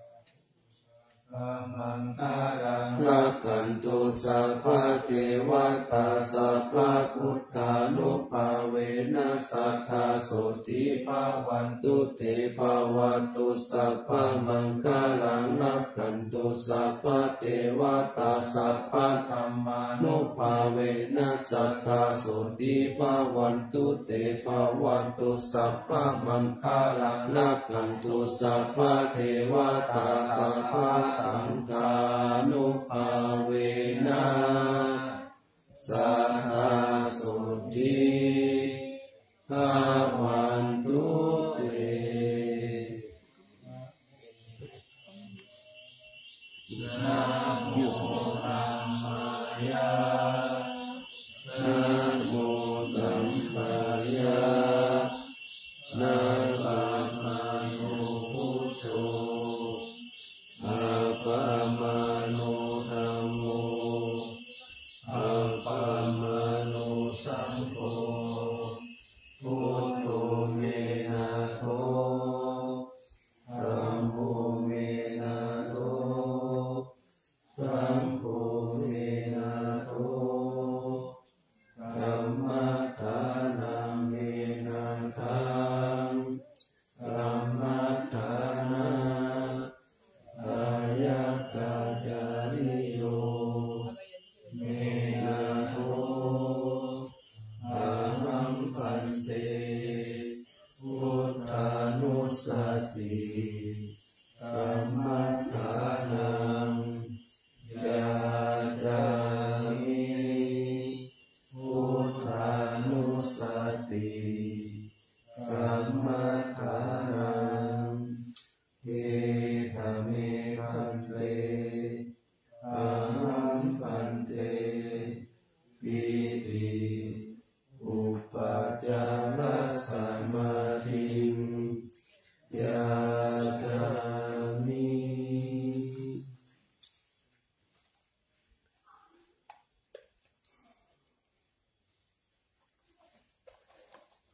มังคารัง
รักขันตุสัพพะเทวตาสัพพะพุทธานุภาเวนัสสัทธาโสติภาวันตุเตภาวันตุสัพพะมังคารังรักขันตุสัพพะเทวตาสัพพะธัมมานุภาเวนัสสัทธาโสติภาวันตุเตภาวันตุสัพพะมังคารังรักขันตุสัพพะเทวตาสัพพะสังฆานุภาเวนะสัทธาโสติภาวันตุเตนะโมตัมมายะนะโมตัมมายะนะปะมาโนพุทโธอะปะมาโนธัมโมอะปะมาโนสังโฆพุทโธเมนะโธธัมโมเมนะโธสังโฆเมนะโธธัมมัฏฐานังเมนะทังธัมมัฏฐานะอายะกาจาริโยเมนะโธอะหังปันเตพุทธานุสติธัมมัฏฐานังยาจามิพุทธานุสติธัมมัฏฐานังเอตเมพันเตอะหังปันเตปิติอุปจารสมาธิยาจามิ
อ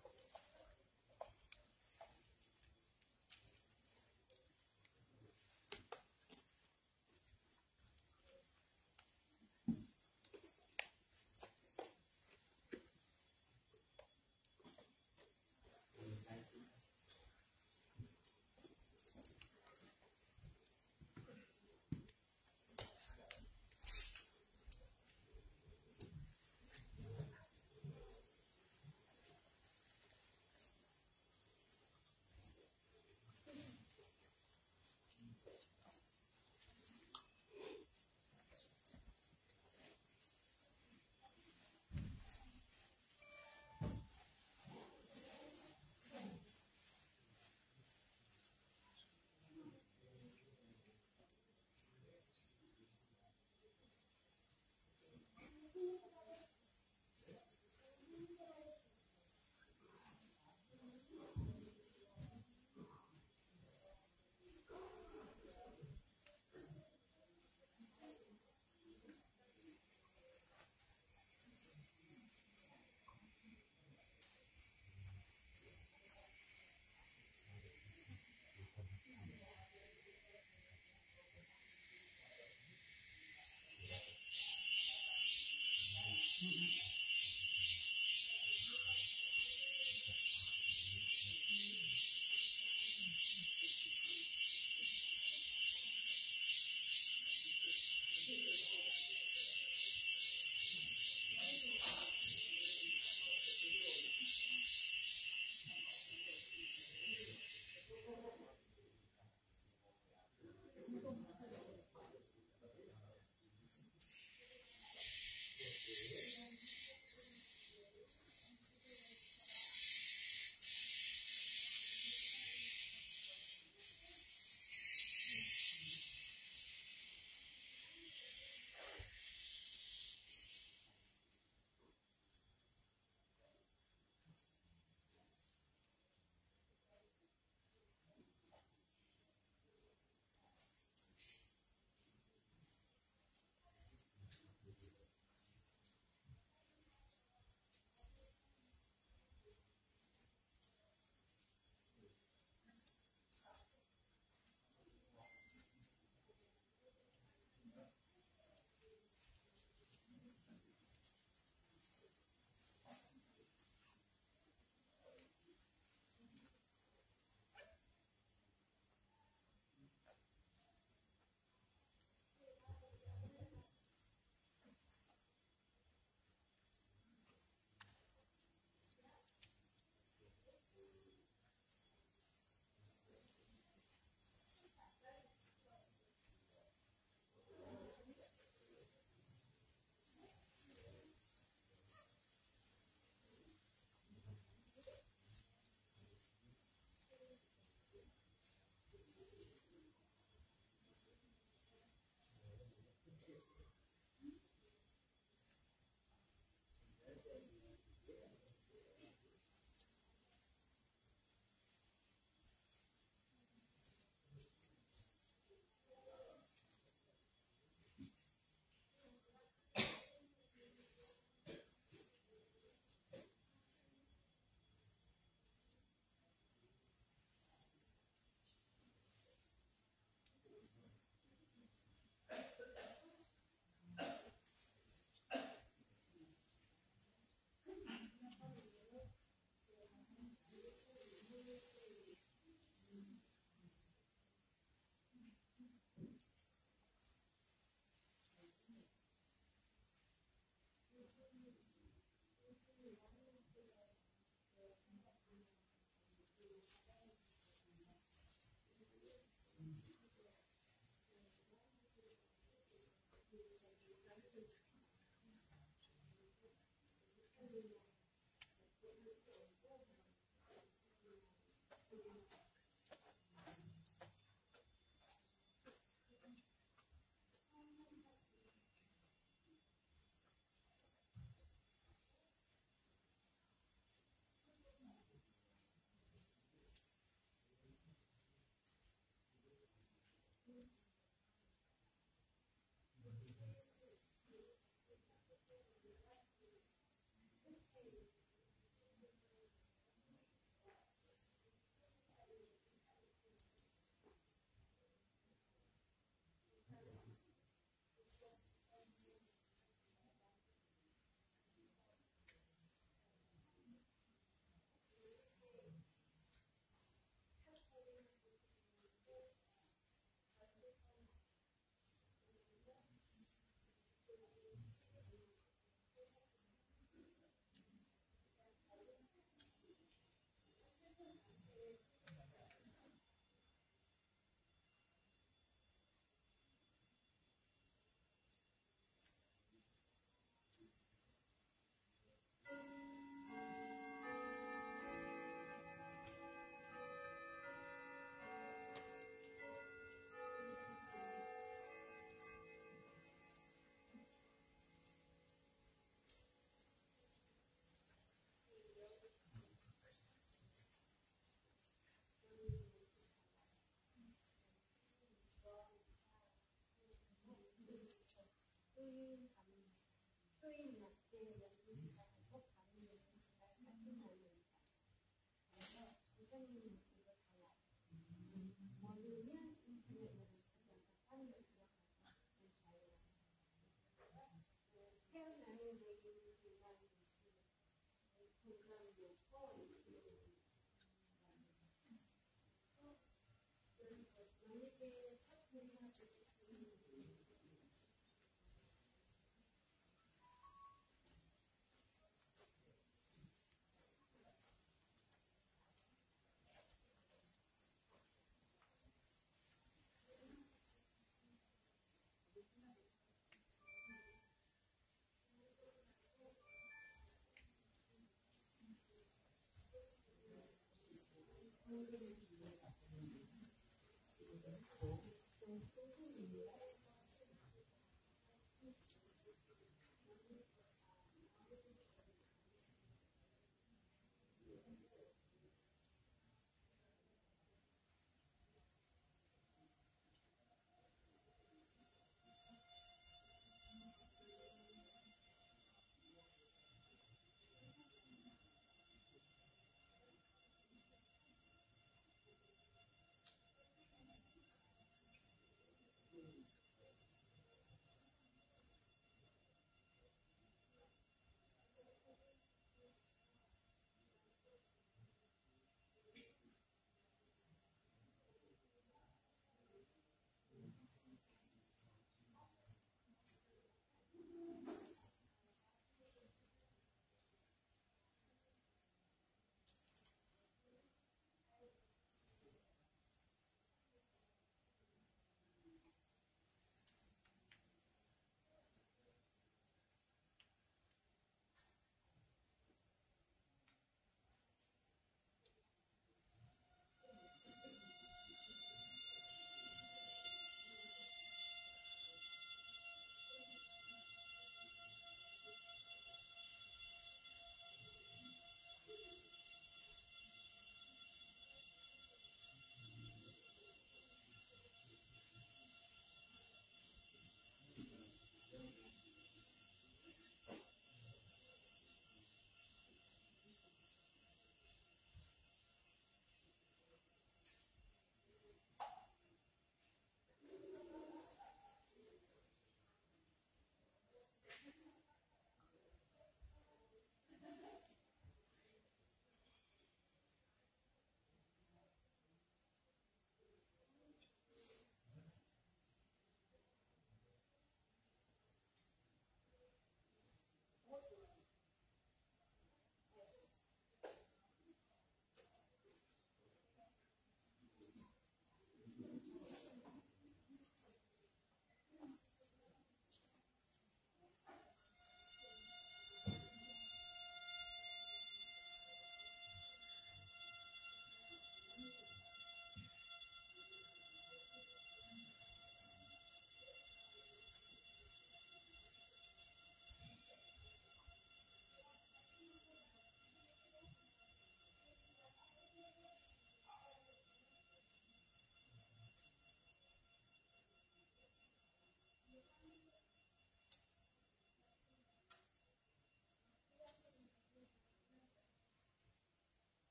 Thank you.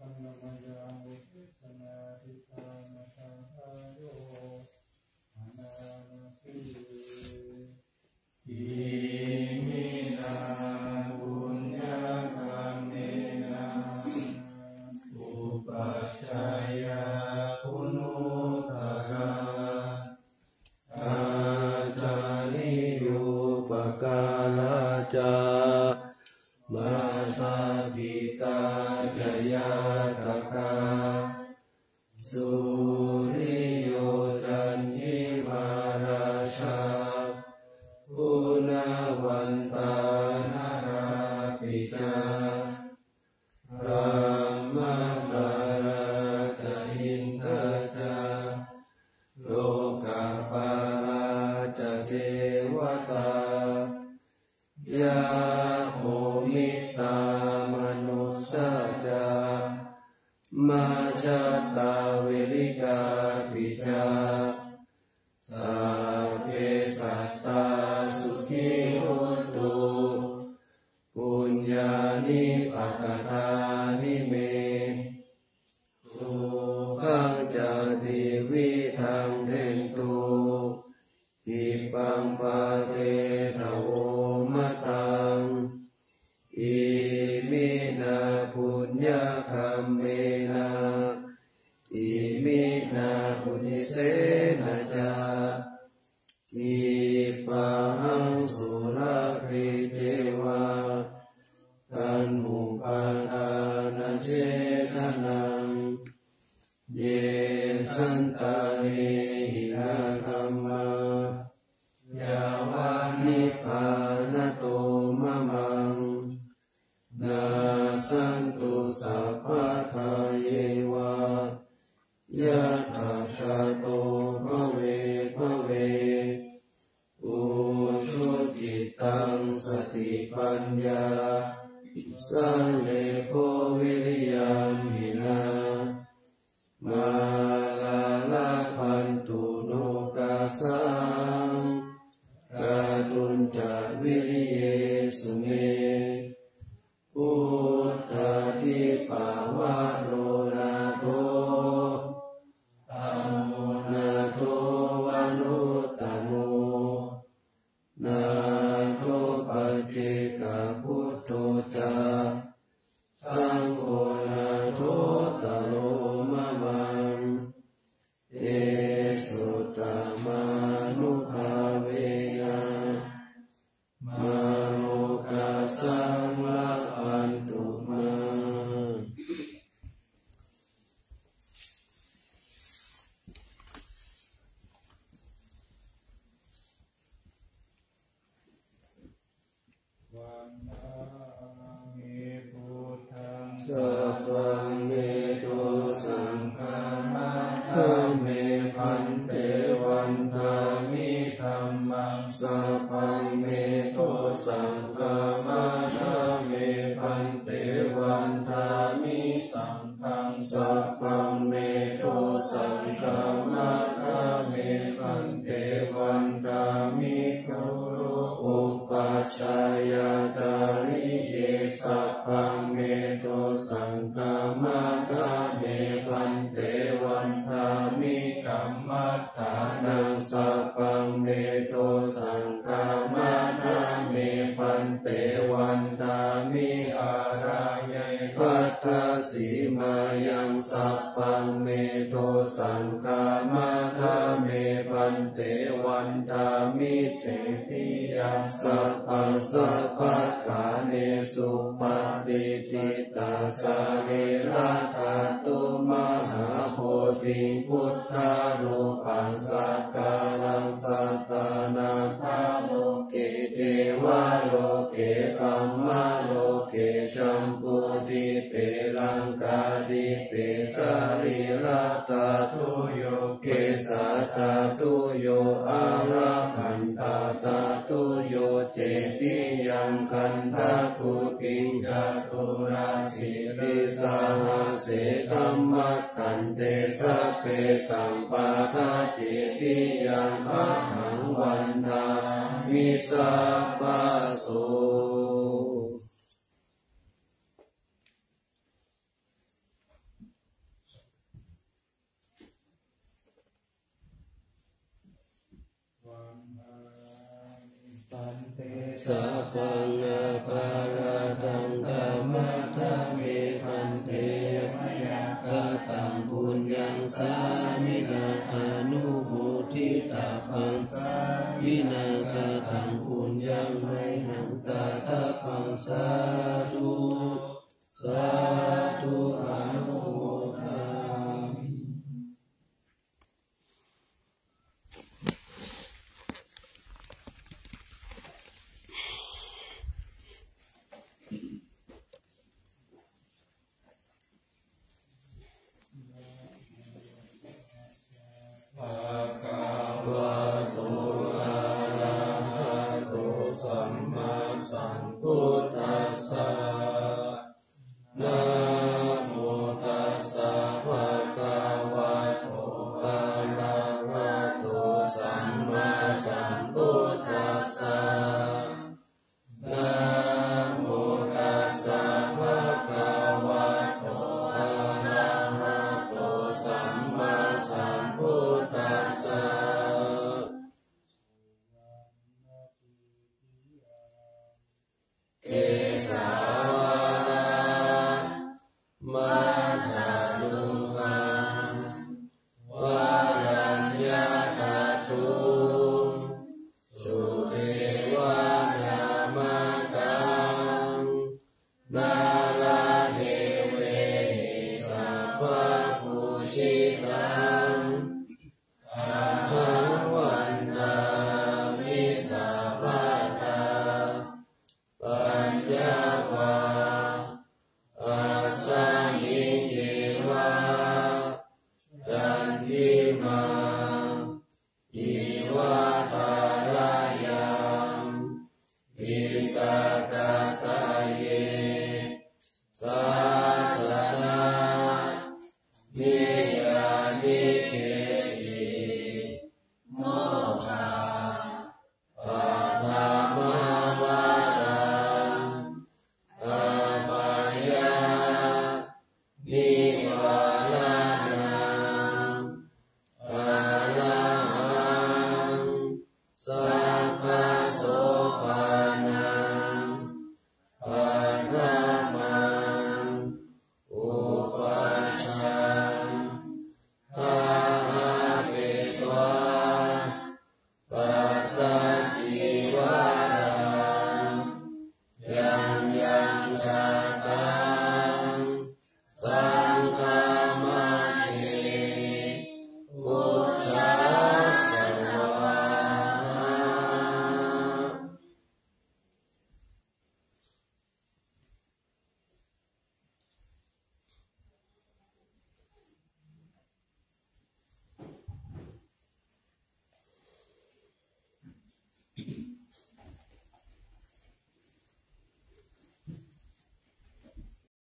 ปัญญมายาวุฒิชนาทิตานาสังขารโยอานานาสีอิมินาปุญญกรรมเมนะอุปัชฌายาคุณุตระ อาจาริโยปกาลาจามาสาบิตาจยาตกาสุริโยจันทิมาราชาปุณวันตานาราปิจารามาตาราจหินตาจาโลกาปาราจเทวตายาโมมิตามนุสสาจามาจัตตาวิริกาปิจาสัพเพสัตตาสุขิโหตุปุญญานิปัฏฐานิเมสุขังจติวิทังเทนตุอิปังปะเรทโวมะตังอิมินาปุญญคัมเมนะอิมินาอุทิเสนะจาอิปังสุรภิเทวาตันหุปาทานะเจตนังเยสันตาเนหินาธัมมายาวานิพพานโตมะมังนาสันตุสัพพะทาเยวายะถาจโตภเวภเวอุชุจิตังสติปัญญาสันเลโภวิริยามหินามาลาลาพันตุโนกาสังกาตุนจาวิริเยสุเมพุทธาทิปาวะโรนาโทธัมโมนาโทวานุตตโมนาโทปัจเจกพุทโธจาสังโฆนาโทตโลมะมังเอสุตมานุภาเวนะมาโลกาสังละอันตุมาวันนามิพุทธังสัพพังเมโตสังฆามาธัมเมพันเตวันทามิธัมมังสัพพังเมโตสังฆามาธัมเมพันเตวันทามิสังฆังสัพพังเมโตสังฆามาธัมเมพันเตวันทามิคุโรอุปัชฌายาจาริเยสัพพังเมโตสังฆามาธัมเมพันเตวันทามิกัมมัฏฐานังสัพพังเมโตสังฆามาธัมเมพันเตวันทามิอารายปัตถสีมายังสัพพังเมโตสังฆามาธัมเมพันเตวันทามิเจติยังสัพพสัพพะกาเนสุปฏิทิตาสาเนราตาตุมหาโพธิพุทธารูปังสักการังสัตตานาภาโลเกเทวาโลเกปัมมาโลเกชัมพุติเปรังกาติเปสาริราตาตุโยเกสาตาตุโยอาราคันตาตาตุโยเจติยังคันตาคุกิงจตุราสิริสาหาเสธัมมกันเตสัพเพสัมปาทาเจติยังอะหังวันทามิสัพพะโส
ปังอาปาราตังธรรมะทะเมพันเตกตังปุญญังสามินาอนุโมทิตาปังวินากตังปุญญังไมหังตาตาปังสาธุสาธุอนุโมทามิ
อิตากาตาเยสา